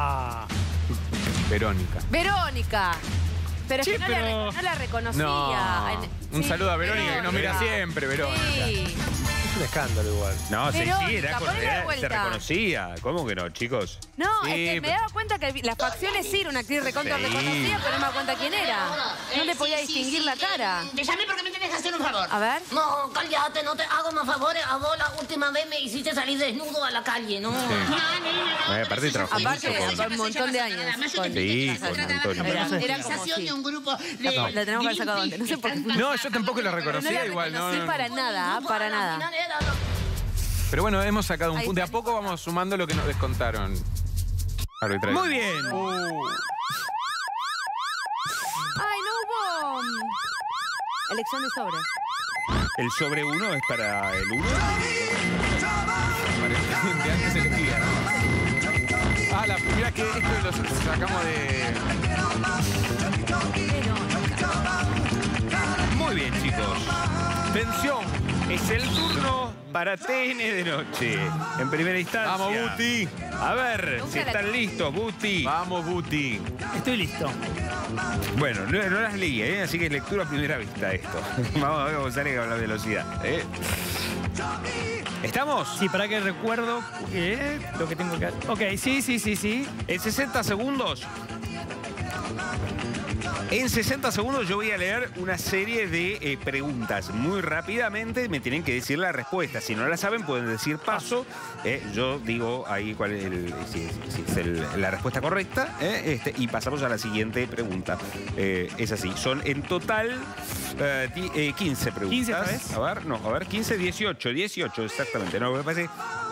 Verónica. Pero es Sí, que no, pero- no la reconocía. No. Un saludo a Verónica, que nos mira siempre, Verónica. Sí. Es un escándalo igual. No, sí, Verónica, ponela de se vuelta. reconocía. ¿Cómo que no, chicos? No, Sí, es que me daba cuenta que las facciones sí era una actriz recontra Sí. reconocida, pero no me daba cuenta quién era. ¿No te podía distinguir la cara. Te llamé porque me tenés que hacer un favor. A ver. No, cállate, no te hago más favores. A vos la última vez me hiciste salir desnudo a la calle, ¿no? Aparte trabajó Aparte, mucho un montón de años. Sí, con Antonio. Era como de un grupo de... La tenemos que haber sacado antes. No sé por qué. No, yo tampoco la reconocía igual. No, No para nada, para nada. Pero bueno, hemos sacado un punto. De a poco vamos sumando lo que nos descontaron. Muy bien. Ay, no hubo elección de sobre. El sobre 1 es para el 1. Aparentemente antes elegía, ¿no? Ah, la primera que esto lo sacamos de... Muy bien, chicos. Tensión. Es el turno para TN de noche. En primera instancia. Vamos, Buti. A ver si están listos, Buti. Vamos, Buti. Estoy listo. Bueno, no las leí, así que es lectura a primera vista esto. Vamos a ver cómo sale con la velocidad. ¿Estamos? Sí, para que recuerdo lo que tengo que hacer. Ok, sí. En 60 segundos. En 60 segundos yo voy a leer una serie de preguntas. Muy rápidamente me tienen que decir la respuesta. Si no la saben, pueden decir paso. Yo digo ahí cuál es, si es la respuesta correcta. Y pasamos a la siguiente pregunta. Es así. Son en total 15 preguntas. 15 esta vez. A ver, 15, 18 exactamente. No, me parece...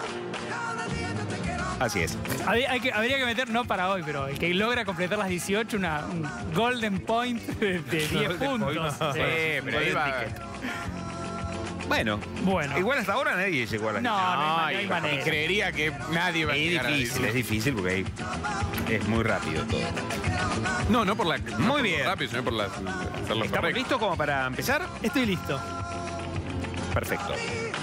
Así es. Habría que meter, no para hoy, pero el que logra completar las 18, un golden point de 10 puntos. Sí, pero ahí va. Bueno, igual hasta ahora nadie llegó a la... No hay manera. Creería que nadie va a llegar a la Es difícil porque ahí es muy rápido todo. No por la... Muy bien. Rápido, sino por la... ¿Estamos listos como para empezar? Estoy listo. Perfecto.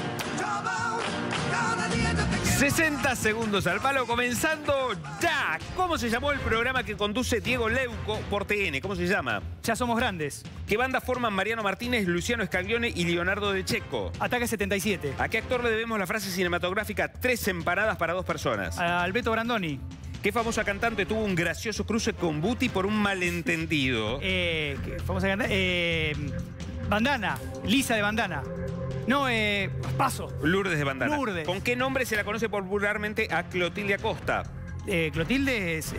60 segundos al palo, comenzando ya. ¿Cómo se llamó el programa que conduce Diego Leuco por TN? ¿Cómo se llama? Ya somos grandes. ¿Qué banda forman Mariano Martínez, Luciano Scaglione y Leonardo De Checo? Ataque 77. ¿A qué actor le debemos la frase cinematográfica 3 empanadas para 2 personas? A Alberto Brandoni. ¿Qué famosa cantante tuvo un gracioso cruce con Buti por un malentendido? ¿Qué famosa cantante? Bandana. Lisa de Bandana. No, paso. Lourdes de Bandana. Lourdes. ¿Con qué nombre se la conoce popularmente a Clotilde Acosta? Clotilde es...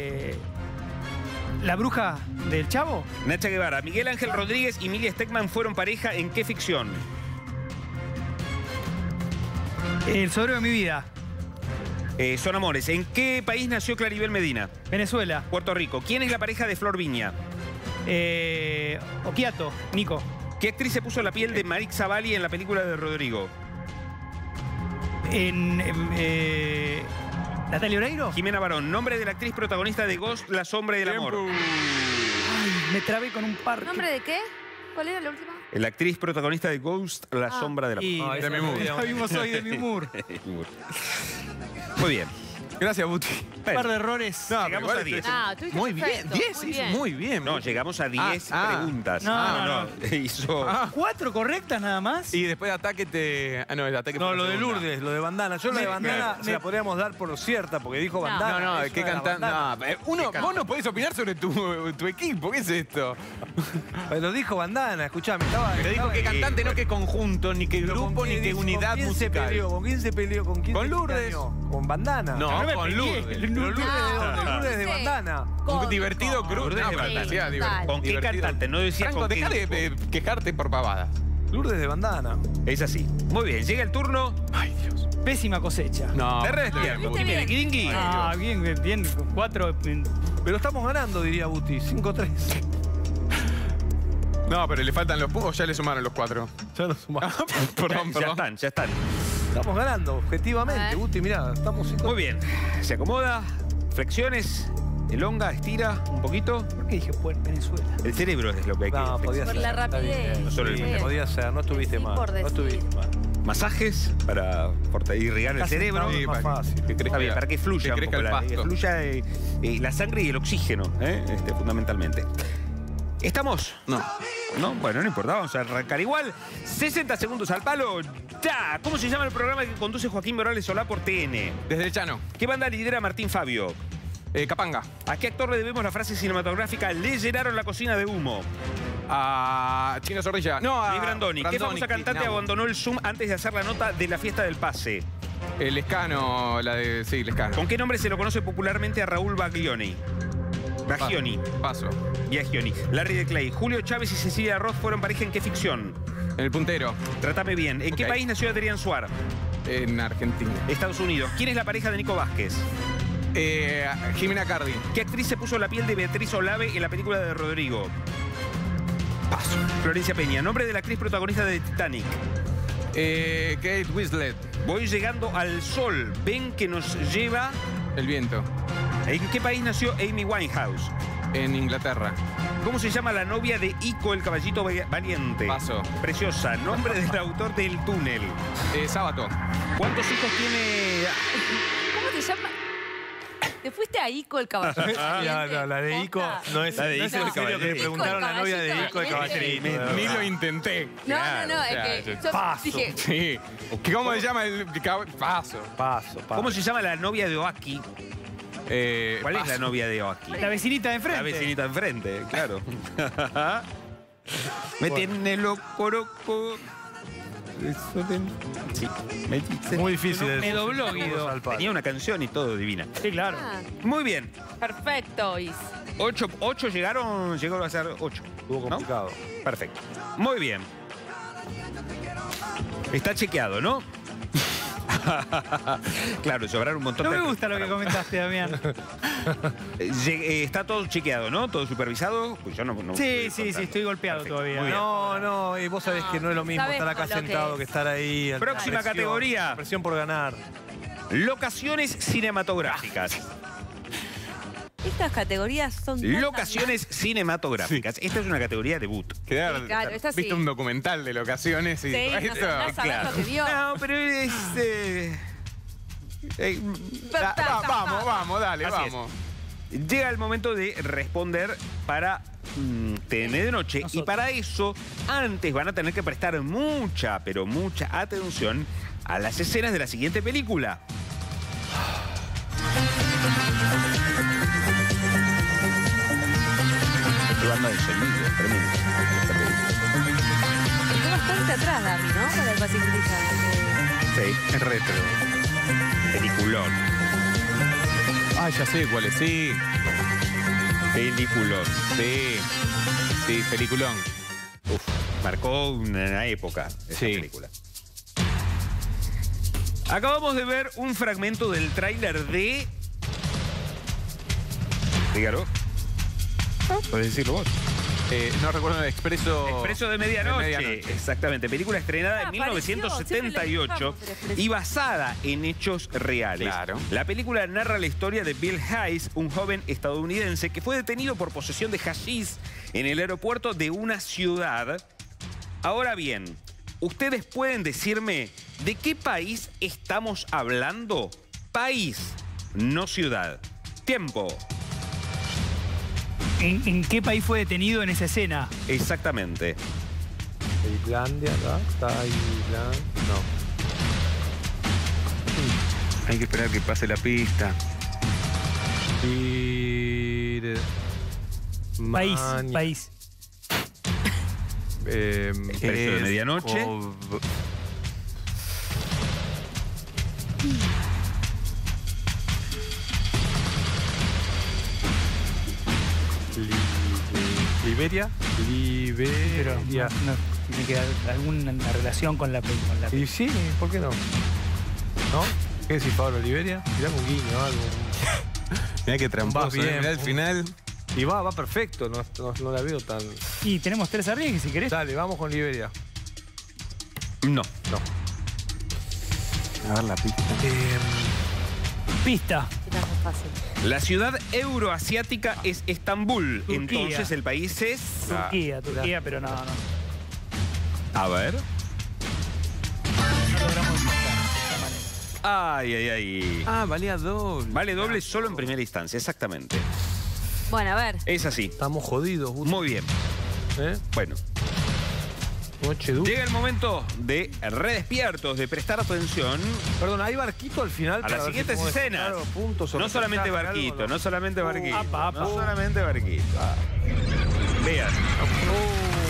¿La bruja del Chavo? Nacha Guevara. Miguel Ángel Rodríguez y Emilia Steckman fueron pareja ¿en qué ficción? El sobre de mi vida. Son amores. ¿En qué país nació Claribel Medina? Venezuela. Puerto Rico. ¿Quién es la pareja de Flor Viña? Okiato. Nico. ¿Qué actriz se puso la piel de Maric Zavalli en la película de Rodrigo? ¿Natalia Oreiro? Jimena Barón. Nombre de la actriz protagonista de Ghost, La sombra del amor. Ay, me trabé con un par. ¿Nombre de qué? ¿Cuál era la última? La actriz protagonista de Ghost, La sombra del amor. Demi Moore. La vimos hoy, Demi Moore. Muy bien. Gracias, Buti. Un par de errores. No, llegamos a 10. Muy bien, 10, muy bien. No, llegamos a 10 preguntas. No. Hizo... 4 correctas nada más. Y después de ataque te... Ah, no, el ataque No, fue lo la de segunda. Lourdes, lo de Bandana. Yo lo de Bandana se la podríamos dar por cierta, porque dijo Bandana. No, Eso ¿qué era cantante? Bandana. Vos no podés opinar sobre tu equipo. ¿Qué es esto? Pero dijo Bandana, escuchame. Te dijo qué cantante, no qué conjunto, ni qué grupo, ni qué unidad musical. ¿Con quién se peleó? ¿Con quién? ¿Con Lourdes? Peleó? ¿Con Bandana? No, con Lourdes. ¿Pero Lourdes de dónde? Lourdes de Bandana. Un divertido grupo. Lourdes de Bandana. ¿Con qué cantante? No decías Franco, con dejá qué de quejarte por pavadas. Lourdes de Bandana. Es así. Muy bien, llega el turno. Ay, Dios. Pésima cosecha. No. Te despierto. ¿Qué viene? ¿Kiringi? Ah, bien. 4. Pero estamos ganando, diría Buti. 5-3. No, pero le faltan los puntos. Ya le sumaron los 4. Ya nos sumamos. Perdón. Ya están. Estamos ganando, objetivamente. Buti, mirá, estamos 5-3. Muy bien. Se acomoda. Flexiones. Elonga, estira un poquito. ¿Por qué dije Venezuela? El cerebro es lo que hay que No, podía Por ser. la Está rapidez. bien. No solo el Sí, dinero. podía ser, no estuviste Sí, mal. por No decir. estuviste mal. Masajes para irrigar el Casi cerebro. es más fácil. Está bien, para que fluya un poco el pasto. la sangre y el oxígeno, fundamentalmente. ¿Estamos? No. No, bueno, no importa, vamos a arrancar igual. 60 segundos al palo, ya. ¿Cómo se llama el programa que conduce Joaquín Morales Solá por TN? Desde el Chano. ¿Qué banda lidera Martín Fabio? Capanga. ¿A qué actor le debemos la frase cinematográfica "le llenaron la cocina de humo"? A Chino Zorrilla. No, a Luis Brandoni. ¿Qué famosa cantante abandonó el Zoom antes de hacer la nota de la fiesta del pase? Lescano, la de... Sí, Lescano. ¿Con qué nombre se lo conoce popularmente a Raúl Baglioni? Baglioni. Paso. Baglioni. Larry de Clay. Julio Chávez y Cecilia Roth fueron pareja ¿en qué ficción? En El Puntero. Trátame bien. ¿En qué país nació Adrián Suárez? En Argentina. Estados Unidos. ¿Quién es la pareja de Nico Vázquez? Jimena Cardi. ¿Qué actriz se puso la piel de Beatriz Olave en la película de Rodrigo? Paso. Florencia Peña. Nombre de la actriz protagonista de Titanic. Kate Winslet. Voy llegando al sol. Ven que nos lleva... El viento. ¿En qué país nació Amy Winehouse? En Inglaterra. ¿Cómo se llama la novia de Ico, el caballito valiente? Paso. Preciosa. Nombre del autor del túnel. Sábato. ¿Cuántos hijos tiene...? ¿Cómo te llama? ¿Te fuiste a Ico, el caballito? No, la de Ico no es, La de no es Ico, en el serio que le caballito. preguntaron la novia de Ico el caballito. Ni lo intenté. No, es que yo Paso. dije... Sí. ¿Cómo se llama el paso? Paso. ¿Cómo se llama la novia de Oaki? ¿Cuál es la novia de Oaki? La vecinita de enfrente. La vecinita de enfrente, claro. Me tiene loco, loco. Sí, me dice. Muy difícil. Me dobló, Guido. Tenía una canción y todo divina. Sí, claro. Ah, Muy bien. perfecto, Is. 8 llegaron, llegó a ser 8. Estuvo complicado. Perfecto. Muy bien. Está chequeado, ¿no? Claro, sobraron un montón No de... me gusta lo que comentaste, Damián. Está todo chequeado, ¿no? Todo supervisado. Pues yo no Sí, estoy golpeado todavía. Muy bien. No, y vos sabés que no es lo mismo Sabes estar acá con lo que sentado es. que estar ahí. Próxima categoría. Presión por ganar. Locaciones cinematográficas. Estas categorías son... tantas Locaciones cinematográficas. Esta es una categoría debut. Quedar, Sí, claro, esta sí. viste un documental de locaciones y... Sí, no sabés lo que vio. No, pero es... Vamos, dale, Así vamos. Llega el momento de responder para TN de Noche. Y para eso, antes van a tener que prestar mucha, pero mucha atención a las escenas de la siguiente película. Qué banda de sonido, tremendo. Está bastante atrás, Dami, ¿no? Para el basicista. Sí, es retro. Peliculón. Ah, ya sé cuál es, sí. Peliculón. Sí, peliculón. Uf, marcó una época esa Sí. película. Acabamos de ver un fragmento del tráiler de... Dígalo. Puedes decirlo vos. No recuerdo el Expreso de Medianoche. Exactamente. Película estrenada en 1978 y basada en hechos reales. Claro. La película narra la historia de Bill Hayes, un joven estadounidense que fue detenido por posesión de hashish en el aeropuerto de una ciudad. Ahora bien, ¿ustedes pueden decirme de qué país estamos hablando? País, no ciudad. Tiempo. ¿En qué país fue detenido en esa escena? Exactamente. Islandia, ¿verdad? Está Islandia. No. Hay que esperar que pase la pista. País. Expreso de Medianoche. Liberia. Pero no, tiene que haber alguna relación con la película. Y sí, ¿por qué no? ¿No? ¿Qué decís, Pablo? ¿Liberia? Mirá un guiño, algo. Mirá que tramposo, Vas bien, mirá el final. Y va perfecto, no la veo tan... Y tenemos 3 arriesgues si querés. Dale, vamos con Liberia. No. A ver la pista. Pista. Qué tan fácil. La ciudad euroasiática es Estambul. Turquía. Entonces el país es... Turquía, pero no. A ver. No logramos pistar. Ay. Ah, valía doble. Vale doble solo en primera instancia, exactamente. Bueno, a ver. Es así. Estamos jodidos, Guti. Muy bien. Bueno. Noche dura. Llega el momento de redespiertos, de prestar atención. Perdón, ¿hay barquito al final? A las siguientes escenas. No solamente barquito, no solamente barquito. No solamente barquito. Vean.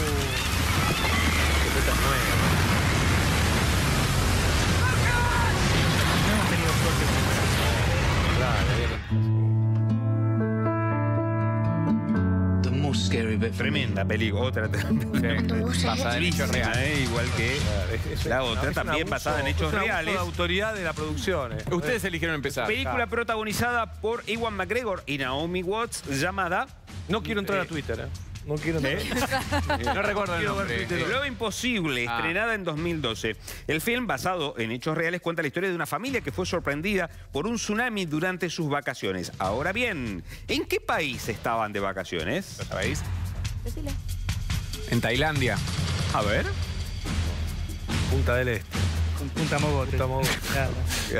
tremenda película. Otra basada en hechos reales. igual que la otra, también basada en hechos reales. La autoridad de la producción. Ustedes eligieron empezar. Película protagonizada por Ewan McGregor y Naomi Watts llamada... No quiero entrar a Twitter, ¿eh? No quiero entrar. No recuerdo el nombre. Lo Imposible, estrenada en 2012. El film, basado en hechos reales, cuenta la historia de una familia que fue sorprendida por un tsunami durante sus vacaciones. Ahora bien, ¿en qué país estaban de vacaciones? ¿Lo sabéis? Decile. En Tailandia. A ver. Punta del Este. Punta Mogote. Punta Mogote. Claro.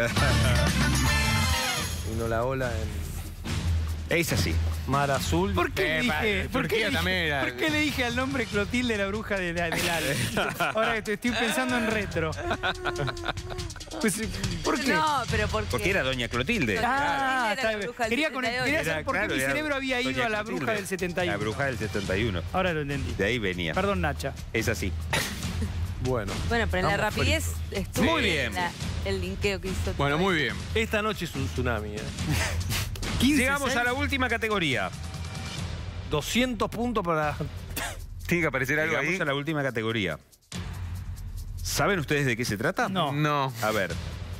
Vino la ola en Es así. Mar Azul. ¿Por qué Turquía también era. ¿Por qué le dije al nombre Clotilde la bruja del Alba? Ahora que estoy pensando en retro. Pues, ¿por qué? No, pero ¿por qué? Porque era Doña Clotilde. Ah, Era la bruja del quería 78. saber por qué Claro, mi era cerebro había ido Doña a la Clotilde. bruja del 71. La bruja del 71. Ahora lo entendí. De ahí venía. Perdón, Nacha. Es así. Bueno. Bueno, pero en la rapidez estuvo Muy bien. el linkeo que hizo. Bueno, muy bien. Esta noche es un tsunami, ¿eh? 15, Llegamos a la última categoría. 200 puntos para... Tiene que aparecer algo Llegamos ahí. a la última categoría. ¿Saben ustedes de qué se trata? No. No. A ver.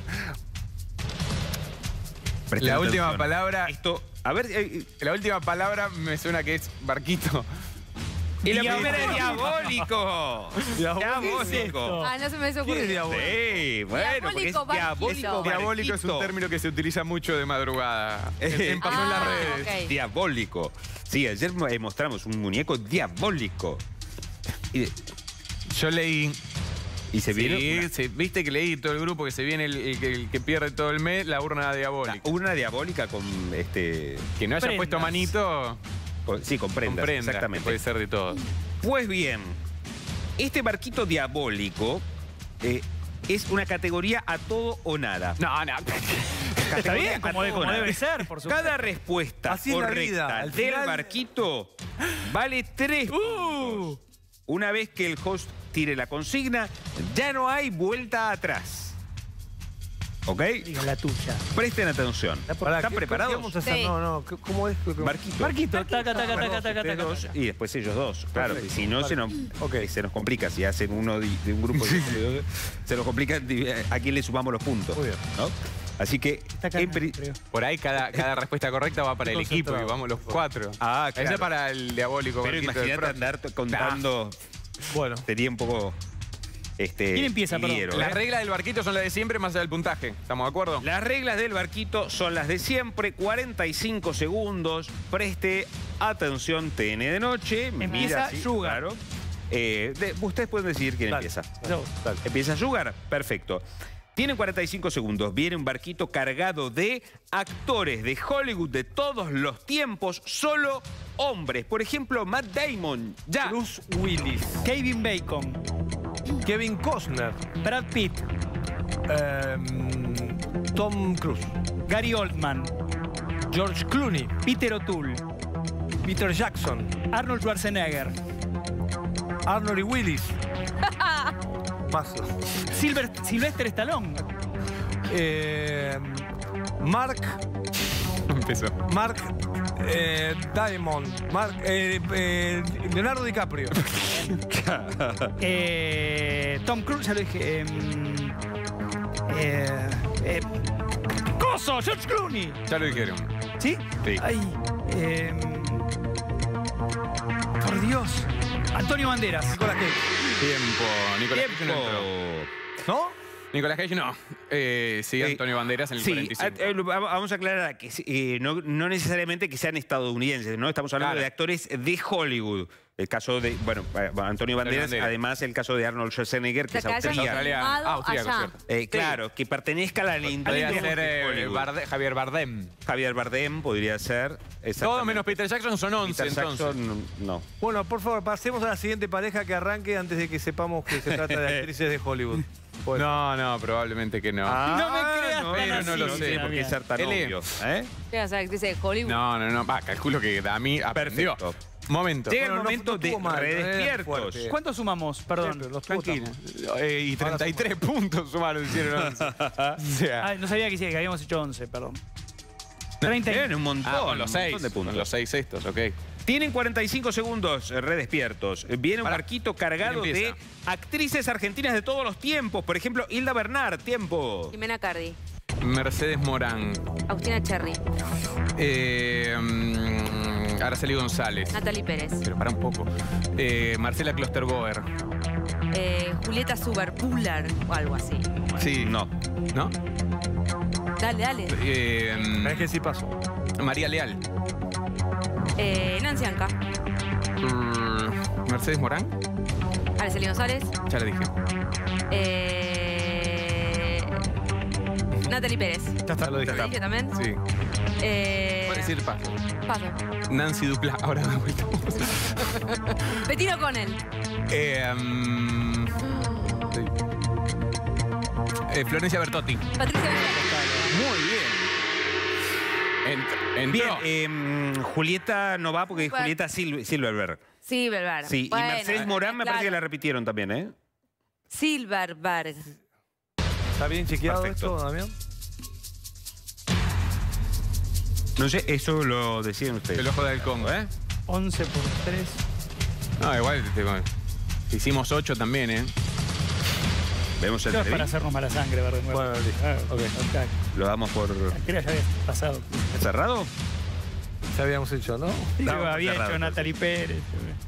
Presten La última atención. palabra. Esto, a ver, La última palabra me suena que es barquito. y la primera es diabólico. Diabólico. Ah, no se me hizo ¿Quién es ocurrir. diabólico? Sí, bueno, porque es Diabólico diabólico. Diabólico es un barquito. término que se utiliza mucho de madrugada. Pasó en las redes. Ok. Diabólico. Sí, ayer mostramos un muñeco diabólico. Yo leí. Y se viene Viste que leí todo el grupo que se viene el que pierde todo el mes, la urna diabólica. una diabólica con Que no haya Prendas. puesto manito, sí, con prendas, comprenda. exactamente. Puede ser de todo. Pues bien, este barquito diabólico es una categoría a todo o nada. No, no. Está bien, como debe ser, por supuesto. Cada respuesta Así es la correcta vida, al del final- barquito vale 3 puntos. Una vez que el host tire la consigna, ya no hay vuelta atrás. ¿Ok? Diga la tuya. Presten atención. Pará, ¿Están ¿qué preparados? vamos a hacer? Sí. No, ¿cómo es? Barquito. Marquito, taca, taca, taca, taca, Ustedes taca, dos taca. y después ellos dos. Claro, Perfecto. si no Vale. se nos complica. Si hacen uno de un grupo de se nos complica a quién le sumamos los puntos. Muy bien. ¿no? Así que creo. Por ahí cada respuesta correcta va para el Estoy equipo y concentrado. vamos los 4. Ah, Ese claro. es para el diabólico. Pero barquito del imagínate próximo. andar contando. Bueno. Sería un poco. ¿Quién empieza, perdón? liguero, Las reglas del barquito son las de siempre más allá del puntaje. ¿Estamos de acuerdo? Las reglas del barquito son las de siempre, 45 segundos. Preste atención, TN de noche. Empieza Mira, sí, Sugar. claro. Ustedes pueden decidir quién Dale. empieza. No. ¿Empieza Sugar? Perfecto. Tienen 45 segundos. Viene un barquito cargado de actores de Hollywood de todos los tiempos, solo hombres. Por ejemplo, Matt Damon. Ya. Bruce Willis. Kevin Bacon. Kevin Costner. Brad Pitt. Tom Cruise. Gary Oldman. George Clooney. Peter O'Toole. Peter Jackson. Arnold Schwarzenegger. Arnold y Willis. Paso. Sylvester Stallone. Mark Empezó. Diamond. Leonardo DiCaprio. Tom Cruise, ya lo dije. ¡Coso! ¡George Clooney! Ya lo dijeron. ¿Sí? Sí. Ay. Por Dios. Antonio Banderas. Nicolas Cage. Tiempo. Nicolás Cage no entró. ¿No? Nicolás Cage no. Sí, Antonio Banderas en el Sí, 45. vamos a aclarar que no necesariamente que sean estadounidenses, ¿no? Estamos hablando Claro. de actores de Hollywood. El caso de, Antonio Banderas, además el caso de Arnold Schwarzenegger, que O sea, es que hayan austríaco. filmado Austríaco, allá. cierto. Claro, que pertenezca a la Podría industria ser de Hollywood. Javier Bardem. Javier Bardem podría ser. Todo exactamente. menos Peter Jackson son 11, Peter entonces. Jackson, no. Bueno, por favor, pasemos a la siguiente pareja que arranque antes de que sepamos que se trata de actrices de Hollywood. Bueno. No, probablemente que no. No me creas tan pero no así, lo sé, tiene por qué ser tan Ele. obvio. Llegas a la actriz de Hollywood. No. Calculo que Dami aprendió. Perfecto. Momento. Llega el Bueno, no momento de estuvo mal, redespiertos. fuerte. ¿Cuántos sumamos? Perdón. No estuvo tan Tranquila. mal. Y 33 puntos sumaron, hicieron 11. O sea, Ay, no sabía que habíamos hecho 11, perdón. 30 Eran un montón. con los un 6. montón de puntos. Con los 6 estos, ok. Tienen 45 segundos redespiertos. Viene un barquito cargado de actrices argentinas de todos los tiempos. Por ejemplo, Hilda Bernard, tiempo. Jimena Cardi. Mercedes Morán. Agustina Cherry. Araceli González. Natalie Pérez. Pero para un poco. Marcela Klosterboer. Julieta Suberpuller o algo así. Sí. No. ¿No? Dale, dale. Es que sí pasó. María Leal. Nancy Anca. Mercedes Morán. Araceli González. Ya le dije. Natalie Pérez. Ya está, lo dije. ¿Lo dije también? Sí. Puedes decir paso. Paso. Nancy Dupla. Ahora de vuelta. Bettina O'Connell. Florencia Bertotti. Patricia Muy bien. Entró. Bien, Julieta no va porque Julieta Silverberg. Silverberg. Sí, bueno, y Mercedes Morán me parece que la repitieron también, ¿eh? Silverberg. ¿Está bien chequeado Perfecto. esto, Damián? No sé, eso lo decían ustedes. El ojo del Congo, ¿eh? 11 por 3. No, igual hicimos 8 también, ¿eh? Vemos el Esto es televisor. para hacernos mala sangre, ¿verdad? Bueno, listo. Ok. Lo damos por Creo que ya había pasado. cerrado. Ya habíamos hecho, ¿no? Sí, Estamos había cerrados, hecho Natalie Pérez.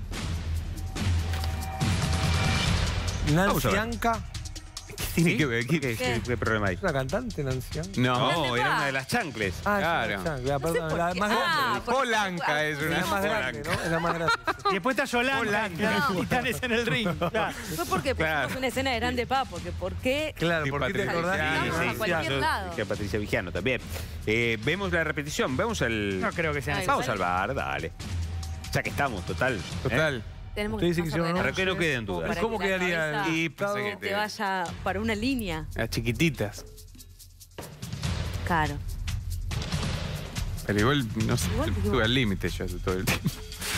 Vamos a Nancy ver. Anca. ¿Sí? ¿Qué problema hay? ¿Es una cantante, Nancy Anca? No, era una de las chancles. Claro. Perdón, la más grande. Polanca es Es una. la más grande, ¿no? Es la más grande. Y después está Yolanda, No. Titanes en el ring. Claro. Fue porque Claro. pusimos una escena de Grande Pa, porque ¿por qué? Claro, Sí, ¿por qué te Patricia. acordás? Vamos a cualquier yo lado. dije a Patricia Vigiano también. Vemos la repetición, vemos el... No creo que sea Ay, Vamos igual. al bar, dale. Ya que estamos, total. Total. Tenemos Usted dice más que hicieron ordenar Para que no queden como dudas. para ¿Cómo que la quedaría cabeza el Y pasa que te vaya para una línea. Las chiquititas. Claro. Pero igual, no sé, Igual, estuve al límite yo todo el tiempo.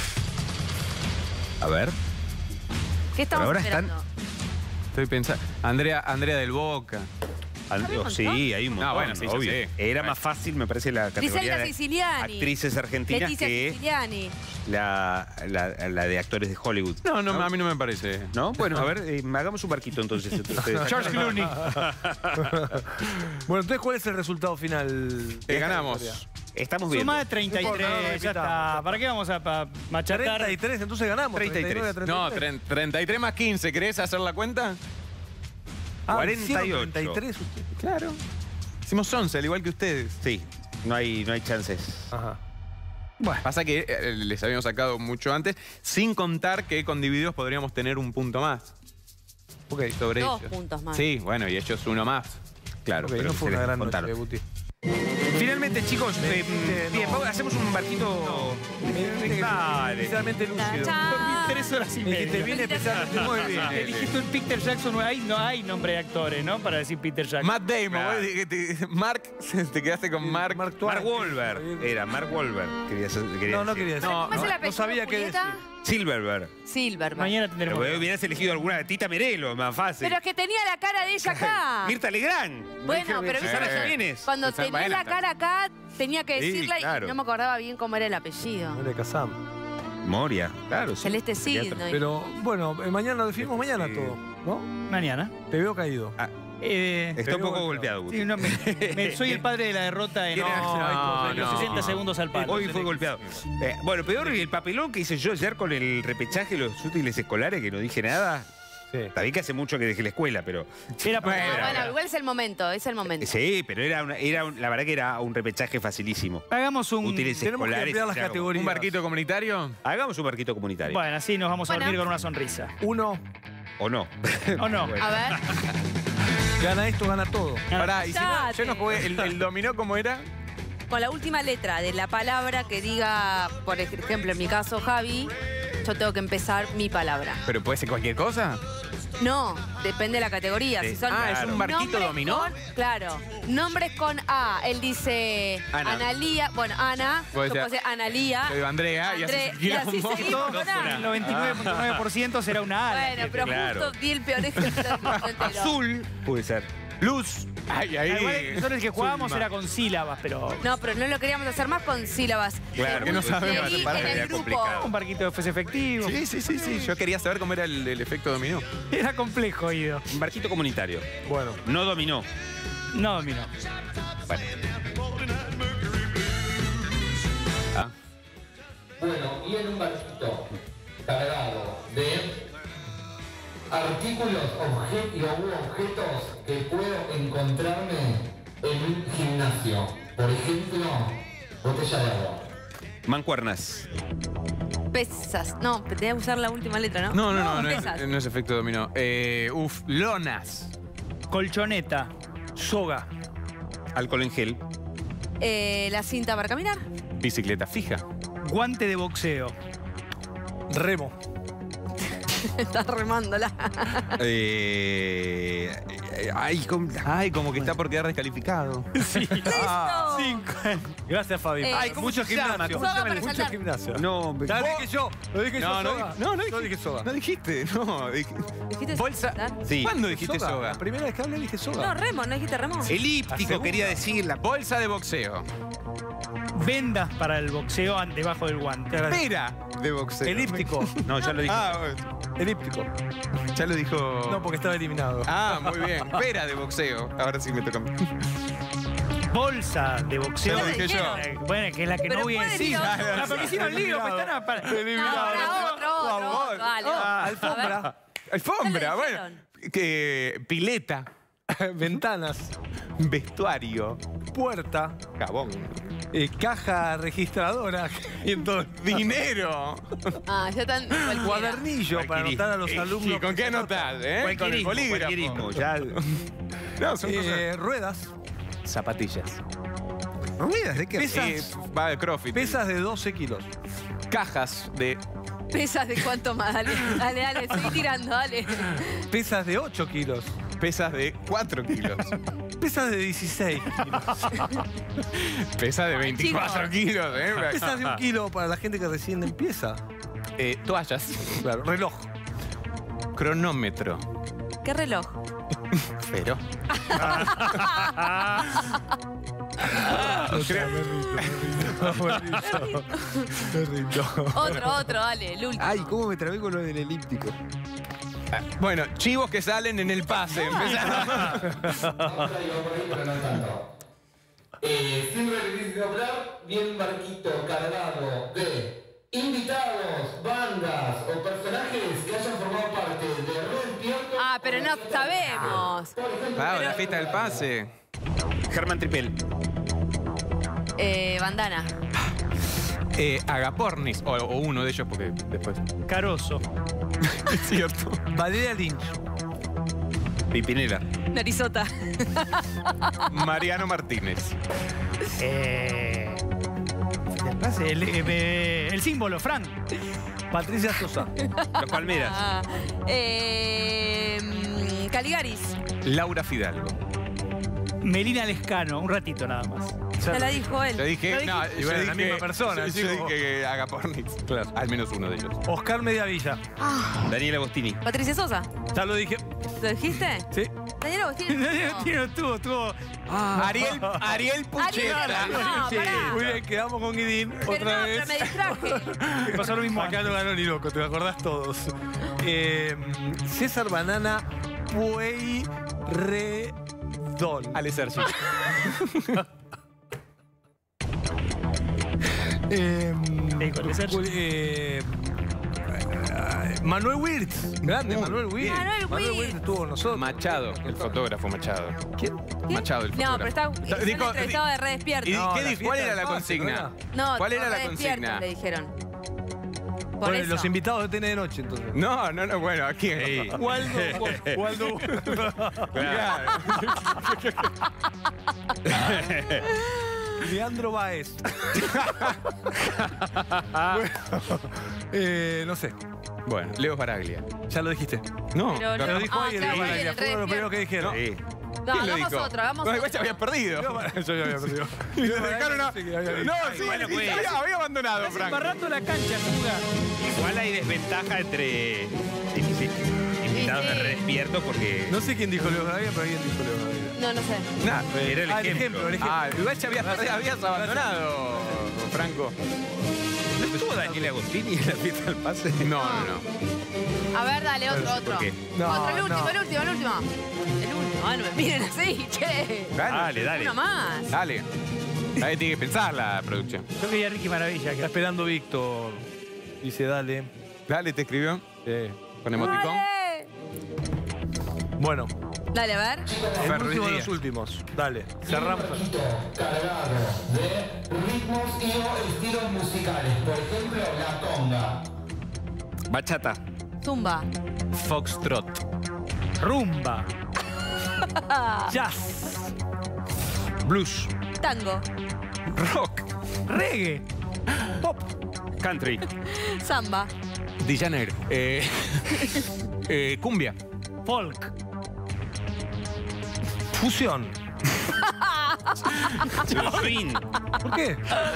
A ver. ¿Qué estamos ahora esperando? Estoy pensando. Andrea del Boca. Sí, hay un montón, No, bueno, sí, ya obvio. sé. Era Bueno. más fácil, me parece, la categoría Griselda de Siciliani. actrices argentinas Leticia que Siciliani. la de actores de Hollywood. No, a mí no me parece. ¿No? Bueno, a ver, hagamos un barquito entonces. George Clooney. Bueno, entonces, ¿cuál es el resultado final? de esta Ganamos. categoría? Estamos viendo. Sumá 33, No importa, no ya repitamos. está. ¿Para qué vamos a machacar? 33, entonces ganamos. 33. 39 a No, 33. 33 más 15. ¿Querés hacer la cuenta? Ah, 48. hicieron 33 ustedes. Claro. Hicimos 11, al igual que ustedes. Sí, no hay chances. Ajá. Pasa que les habíamos sacado mucho antes, sin contar que con Divididos podríamos tener un punto más. Ok. Sobre 2 ellos. puntos más. Sí, bueno, y ellos uno más. Claro, Ok, pero no fue se una les gran contaron. noche, Guti. Finalmente, chicos, bien, no. hacemos un barquito. Dale. Especialmente lúcido. Dormí 3 horas y Dijiste media. bien, especialmente muy bien. Dijiste un Peter Jackson, no hay nombre de actores, ¿no? Para decir Peter Jackson. Matt Damon, Claro. Mark, te quedaste con Mark. Mark Twain. Mark Wahlberg. Era Mark Wahlberg. No decir. quería decir. ¿Cómo es el No apellido, sabía qué decir. Julieta? Silverberg. Silverberg. Mañana Pero tendremos. hubieras elegido alguna Tita Merelo, más fácil. Pero es que tenía la cara de ella acá. Mirta Legrand. Bueno, pero Susana viste, Jiménez. cuando Susana tenía Baena la cara acá, tenía que Sí, decirla claro. y no me acordaba bien cómo era el apellido. Muere Kazam. Moria, claro. sí. Celeste Cid. Psiquiatra. ¿no? Pero bueno, mañana lo definimos mañana Sí. todo, ¿no? Mañana. Te veo caído. Está un poco golpeado, Guti. Sí, no, soy el padre de la derrota en los 60 segundos al palo. Hoy fue golpeado. Bueno, peor el papelón que hice yo ayer con el repechaje de los útiles escolares, que no dije nada. Sí. Está bien que hace mucho que dejé la escuela, pero... Era para Bueno, igual es el momento, es el momento. Sí, pero la verdad que era un repechaje facilísimo. Hagamos un. Útiles Tenemos que escolares. ampliar las era como- categorías. ¿Un barquito comunitario? Hagamos un barquito comunitario. Bueno, así nos vamos a dormir Bueno. con una sonrisa. Uno ¿O no? ¿O no? Bueno. A ver. gana esto, gana todo. Pará, y si no, Cállate. yo no jugué el dominó, ¿cómo era? Con la última letra de la palabra que diga, por ejemplo, en mi caso, Javi, yo tengo que empezar mi palabra. ¿Pero puede ser cualquier cosa? No, depende de la categoría. Sí. Si son ¿es un barquito nombres dominó? Claro. Nombres con A. Él dice Ana. Analía. Bueno, Ana. Puede Yo ser- puedo decir Analía. Yo digo Andrea, y así André- se gira y así un montón. seguimos con A. El 99.9% será una ala. Bueno, pero Claro. justo di el peor ejemplo del mundo entero. Azul puede ser. Luz. Ay, ahí. Nosotros el que jugábamos era con sílabas, pero... No, pero no lo queríamos hacer más con sílabas. Claro, que no sabemos Y separar, en el era grupo. complicado. Un barquito de fuese efectivo. Sí. Yo quería saber cómo era el efecto dominó. Era complejo, Ido. Un barquito comunitario. Bueno. No dominó. No dominó. Bueno. Bueno, y en un barquito cargado de artículos y objetos que puedo encontrarme en un gimnasio. Por ejemplo, botella de agua. Mancuernas. Pesas. No, te voy a usar la última letra, ¿no? No pesas. es efecto dominó. Lonas. Colchoneta. Soga. Alcohol en gel. La cinta para caminar. Bicicleta fija. Guante de boxeo. Remo. Estás remándola. Ay, como que está por quedar descalificado. Sí. ¡Listo! 5. Gracias, Fabi. ¿cómo se llama? Soga para Mucho saltar. gimnasio. No, Ya lo dije yo. Lo dije yo. No dije soga. No dijiste, no. ¿Dijiste Bolsa. saltar? Sí. ¿Cuándo dijiste Soga. soga? La primera vez que hablé dije soga. No, remo, ¿no dijiste remo? Elíptico, quería decir. La Bolsa de boxeo. Vendas para el boxeo debajo del guante. Pera de boxeo. Elíptico. No, ya lo dije. Elíptico. Ya lo dijo. No, porque estaba eliminado. Muy bien. Pera de boxeo. Ahora sí me toca a mí. Bolsa de boxeo. Ya lo dije yo. Bueno, que es la que Pero no voy a puede decir. decir otro. No, porque hicieron lío, pues están No, para otro. Dale. Alfombra. Alfombra, Ya lo bueno. Pileta. Ventanas. Vestuario. Puerta. Jabón. Caja registradora. Y entonces, Dinero. Ah, ya están. cualquiera. cuadernillo para anotar a los alumnos. ¿Y con qué anotar, Con el bolígrafo. Ya. No, son cosas. Ruedas. Zapatillas. ¿Ruedas de qué? Pesas. Va de CrossFit. Pesas de 12 kilos. Cajas de. ¿Pesas de cuánto más? Dale, seguí tirando, dale. Pesas de 8 kilos. Pesas de 4 kilos. Pesas de 16 kilos. Pesas de 24 kilos, Pesas de 1 kilo para la gente que recién empieza. Toallas. Claro, reloj. Cronómetro. ¿Qué reloj? Pero. Otro, dale, el último. Ay, ¿cómo me trabé con lo del elíptico? Bueno, chivos que salen en el pase. Empezaron. Sin repetir sin hablar, viene un barquito cargado de invitados, bandas o personajes que hayan formado parte de Red Despierto. Ah, pero no sabemos. La fiesta del pase. Germán Tripel. Bandana. Agapornis, o uno de ellos, porque después. Caroso. Es cierto. Valeria Lynch. Pipinela. Narizota. Mariano Martínez. El símbolo, Fran. Patricia Sosa. Los Palmeras. Caligaris. Laura Fidalgo. Melina Lescano, un ratito nada más. Ya la dijo él. Yo dije, no, Y bueno, la misma persona, Yo chico. dije que Agapornis. Claro. Al menos uno de ellos. Oscar Mediavilla. Daniel Agostini. Patricia Sosa. Ya lo dije. ¿Lo dijiste? Sí. Daniel Agostini. No estuvo. Ariel Pucheta. No, pará. Muy bien, quedamos con Guidín Pero otra no, vez. pero me distraje. Pasó lo mismo. Acá no ganó ni loco, te acordás todos. César Banana Pueyrredón. Ale Sergi. Manuel Wirtz. Grande, Manuel Wirtz. Manuel Wirtz. Estuvo con nosotros. Machado, el fotógrafo Machado. ¿Quién? Machado, el No, fotógrafo. pero está Dijo- entrevistado de Red Despierto. ¿Y No, qué la dijo? ¿Cuál fiesta era la del pase, consigna? No, ¿Cuál era Red la Despierto, consigna? le dijeron. Por Bueno, eso. los invitados de TN de noche, entonces. No, bueno, ¿a quién? Waldo. Claro. Leandro Baez. No sé. Bueno, Leo Baraglia. Ya lo dijiste. No, Pero Lo no. dijo Ah, ahí, claro, Leo sí, Baraglia. el Fue uno de los primeros que dijeron. Sí. No, ¿Quién lo hagamos dijo? otro, hagamos No, igual otro. ya había perdido. Yo ya había perdido. Y le dejaron a... Sí, que había dicho. No, sí, bueno, sí, pues. había abandonado, Frank. Barrato la cancha, Juga. Igual hay desventaja entre invitados de Red Despierto porque... No sé quién dijo Leo Baraglia, pero alguien dijo Leo Baraglia. No, no sé. Nah, Era el ejemplo. Ah, igual ya habías abandonado, Franco. ¿No estuvo Daniel Agostini en la fiesta del pase? No. A ver, dale, otro. ¿Por qué? Otro, el último. Ah, no me miren así, che. Dale. Uno más. Dale. Ahí tiene que pensar la producción. Yo quería Ricky Maravilla. Está esperando Víctor. Dice, dale. Dale, te escribió. Con emoticón. Dale. Bueno, Dale, a ver. el último de los últimos. Dale, cerramos. Cargado de ritmos y o estilos musicales. Por ejemplo, la conga. Bachata. Zumba. Foxtrot. Rumba. Jazz. Blues. Tango. Rock. Reggae. Pop. Country. Samba. De Janeiro. Cumbia. Folk. Fusión. Swing. ¿Por qué?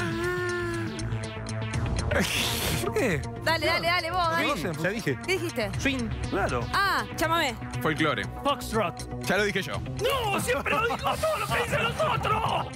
¿Por qué? Dale, vos, dale. Ya dije. ¿Qué dijiste? Swing. Claro. Ah, chámame. Folclore. Foxtrot. Ya lo dije yo. ¡No! ¡Siempre lo digo todo lo que dicen los otros!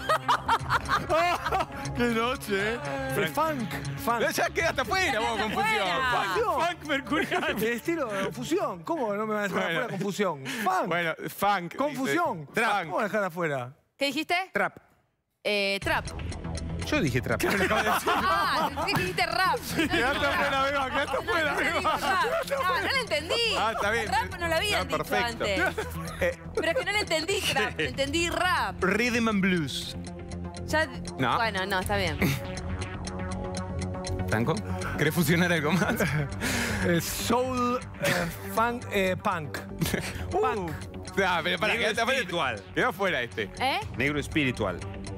¡Qué noche! Funk. Ya quedaste afuera, vos, confusión. Funk mercurial. El estilo fusión. ¿Cómo no me vas a dejar afuera confusión? Funk. Bueno, funk. Confusión. Trap. ¿Cómo dejar afuera? ¿Qué dijiste? Trap. Trap. Yo dije trap. Ah, ¿qué dijiste rap? Quedaste afuera, Beba, quedaste afuera, Beba. No la entendí. Ah, está bien. Rap no lo habían dicho Perfecto. antes. Pero es que no le entendí trap, le entendí rap. Rhythm and blues. Ya... No. Bueno, no, está bien. ¿Tanco? ¿Querés fusionar algo más? Soul, funk, punk. Punk. Pero para, Negro espiritual. Quedó afuera este. Negro espiritual.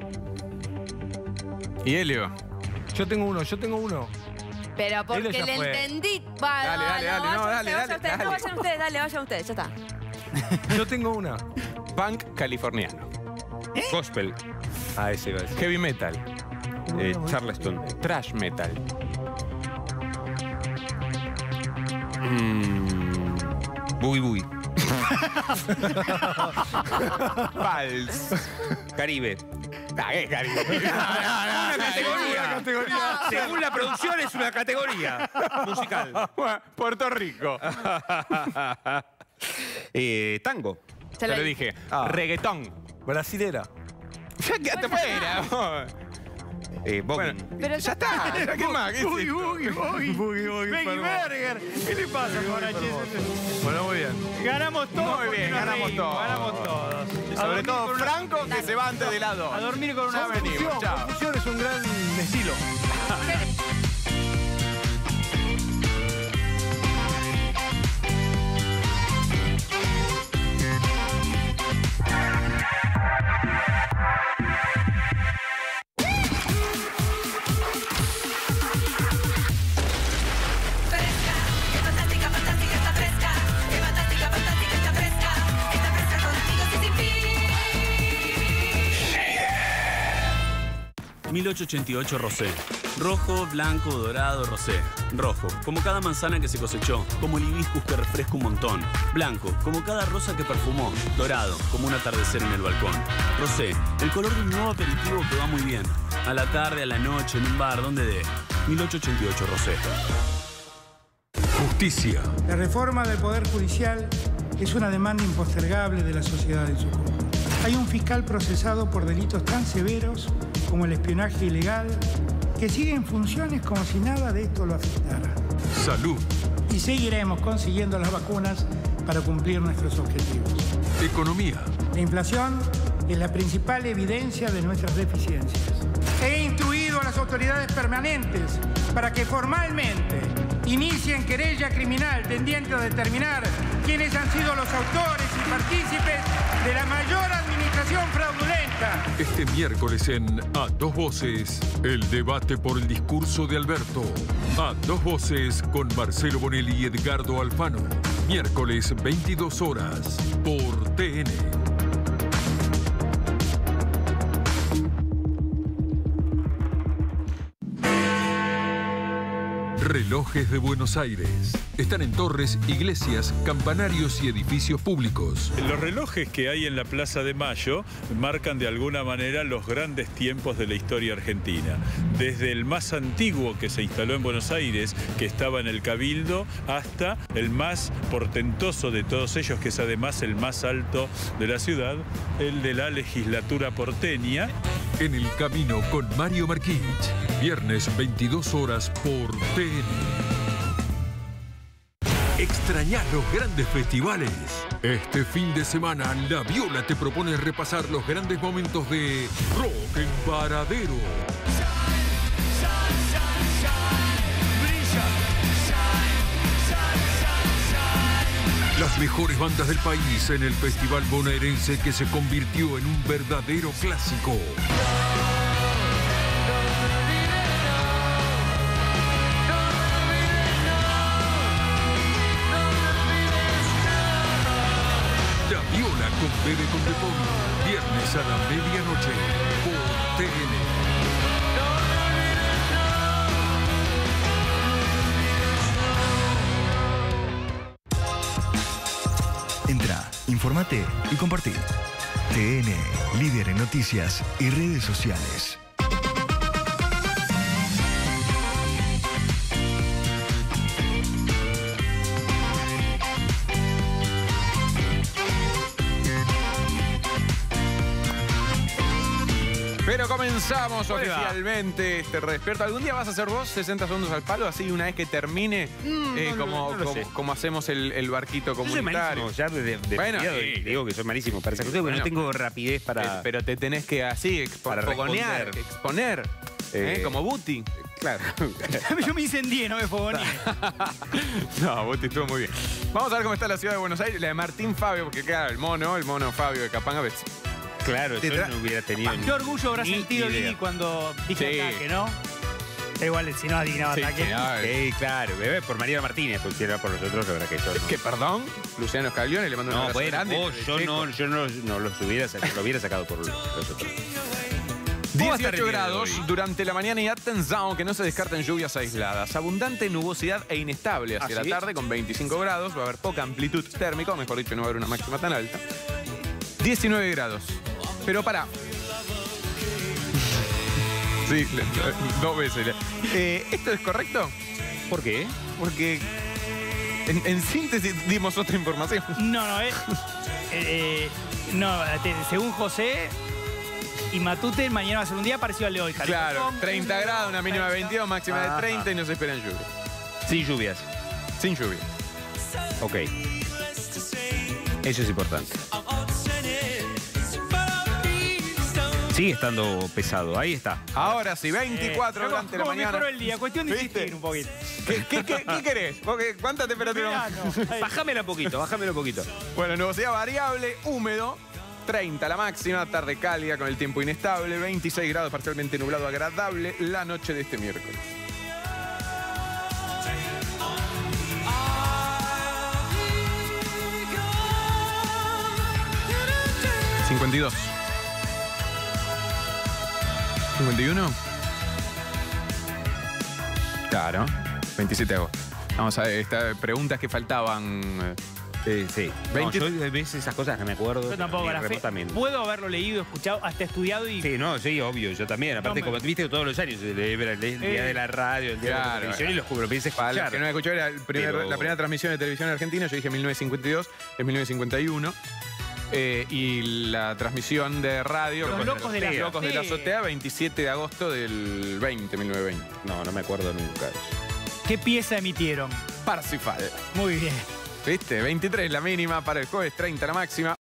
¿Y Helio? Yo tengo uno. Pero porque ya le fue. entendí. Dale, Vayan ustedes, ya está. Yo tengo una. Punk californiano. Gospel. Ah, ese iba a decir. Heavy metal. Charleston. Thrash metal. Boogie Boogie. Vals. Caribe. ¿Qué Caribe? Una categoría. Según la producción es una categoría musical. Puerto Rico. Tango. Te lo dije. Reggaetón. Brasilera. Ya quedaste fuera. Bueno, pero ya está. ¿Qué más? ¿Qué es esto? Boogie, Veggie Burger. ¿Qué le pasa, Morachi? Bueno, muy bien. Ganamos todos. Muy bien, ganamos todos. Ganamos todos. Sobre todo Franco, que se va antes de lado. A dormir con una venimos. Chao. Confusión es un gran estilo. Fantástica, está fresca. Qué fantástica, está fresca. Está fresca contigo sin fin. 1888 Rosé. Rojo, blanco, dorado, rosé. Rojo, como cada manzana que se cosechó. Como el hibiscus que refresca un montón. Blanco, como cada rosa que perfumó. Dorado, como un atardecer en el balcón. Rosé, el color de un nuevo aperitivo que va muy bien. A la tarde, a la noche, en un bar, donde dé. 1888 Rosé. Justicia. La reforma del Poder Judicial es una demanda impostergable de la sociedad en su conjunto. Hay un fiscal procesado por delitos tan severos como el espionaje ilegal que sigue en funciones como si nada de esto lo afectara. Salud. Y seguiremos consiguiendo las vacunas para cumplir nuestros objetivos. Economía. La inflación es la principal evidencia de nuestras deficiencias. He instruido a las autoridades permanentes para que formalmente inicien querella criminal tendiente a determinar quiénes han sido los autores y partícipes de la mayor administración fraudulenta. Este miércoles en A Dos Voces, el debate por el discurso de Alberto. A Dos Voces con Marcelo Bonelli y Edgardo Alfano. Miércoles 22 horas por TN. Relojes de Buenos Aires. Están en torres, iglesias, campanarios y edificios públicos. Los relojes que hay en la Plaza de Mayo marcan de alguna manera los grandes tiempos de la historia argentina. Desde el más antiguo que se instaló en Buenos Aires, que estaba en el Cabildo, hasta el más portentoso de todos ellos, que es además el más alto de la ciudad, el de la legislatura porteña. En el camino con Mario Marquich, viernes 22 horas por TN. ¿Extrañás los grandes festivales? Este fin de semana, La Viola te propone repasar los grandes momentos de Rock en Varadero. Las mejores bandas del país en el festival bonaerense que se convirtió en un verdadero clásico. La Viola con Bebe con Depón, viernes a la medianoche por TN. Entra, informate y compartí. TN, líder en noticias y redes sociales. Pero comenzamos oficialmente este Redespierto. ¿Algún día vas a hacer vos 60 segundos al palo? Así una vez que termine, como hacemos el barquito comunitario. Yo soy malísimo, ya Bueno, digo que soy malísimo para esa cosa, pero no tengo rapidez para... Pero te tenés que así, fogonear, exponer, como Buti. Claro. Yo me incendié, no me fogoneé. No, Buti estuvo muy bien. Vamos a ver cómo está la ciudad de Buenos Aires. La de Martín Fabio, porque claro, el mono Fabio de Capanga. Claro, yo no hubiera tenido Qué orgullo habrá sentido Didi cuando dije ataque, ¿no? Igual, si no adivinaba ataque. Sí, claro, bebé, por Mariano Martínez, pues si era por nosotros, la verdad que yo no. ¿Qué, perdón? Luciano Scaglione le mando un abrazo grande. Yo no los hubiera sacado, lo hubiera sacado por nosotros. 18 grados durante la mañana y atención que no se descartan lluvias aisladas. Abundante nubosidad e inestable hacia la tarde con 25 grados. Va a haber poca amplitud térmica, o mejor dicho, no va a haber una máxima tan alta. 19 grados. Pero pará. Sí, 2 veces. ¿Esto es correcto? ¿Por qué? Porque en síntesis dimos otra información. Según José y Matute, mañana va a ser un día parecido al de hoy. Claro, 30 grados, una mínima de 22, máxima de 30 y no se esperan lluvias. Sin lluvias. Sin lluvia. Ok. Eso es importante. Sigue estando pesado, ahí está. Ahora sí, 24 durante la mañana. Mejoró el día, cuestión de insistir un poquito. ¿Qué querés? ¿Cuánta temperatura? Bájamela un poquito, Bueno, nubosidad variable, húmedo, 30 la máxima, tarde cálida con el tiempo inestable, 26 grados parcialmente nublado agradable la noche de este miércoles. ¿52? ¿51? Claro, 27 de agosto. Vamos a ver, estas preguntas que faltaban. Sí. 20... No, yo a veces esas cosas no me acuerdo. Yo tampoco, puedo haberlo leído, escuchado, hasta estudiado y... Sí, obvio, yo también. Aparte, como viste todos los años, el día de la radio, el día de la televisión y lo pienso escuchar. Para los que no me escuchó, era la primera transmisión de televisión argentina, yo dije 1952, es 1951. Y la transmisión de radio Los Locos de la Azotea, 27 de agosto del 1920. No me acuerdo nunca de eso. ¿Qué pieza emitieron? Parsifal. Muy bien. ¿Viste? 23 la mínima para el jueves, 30 la máxima.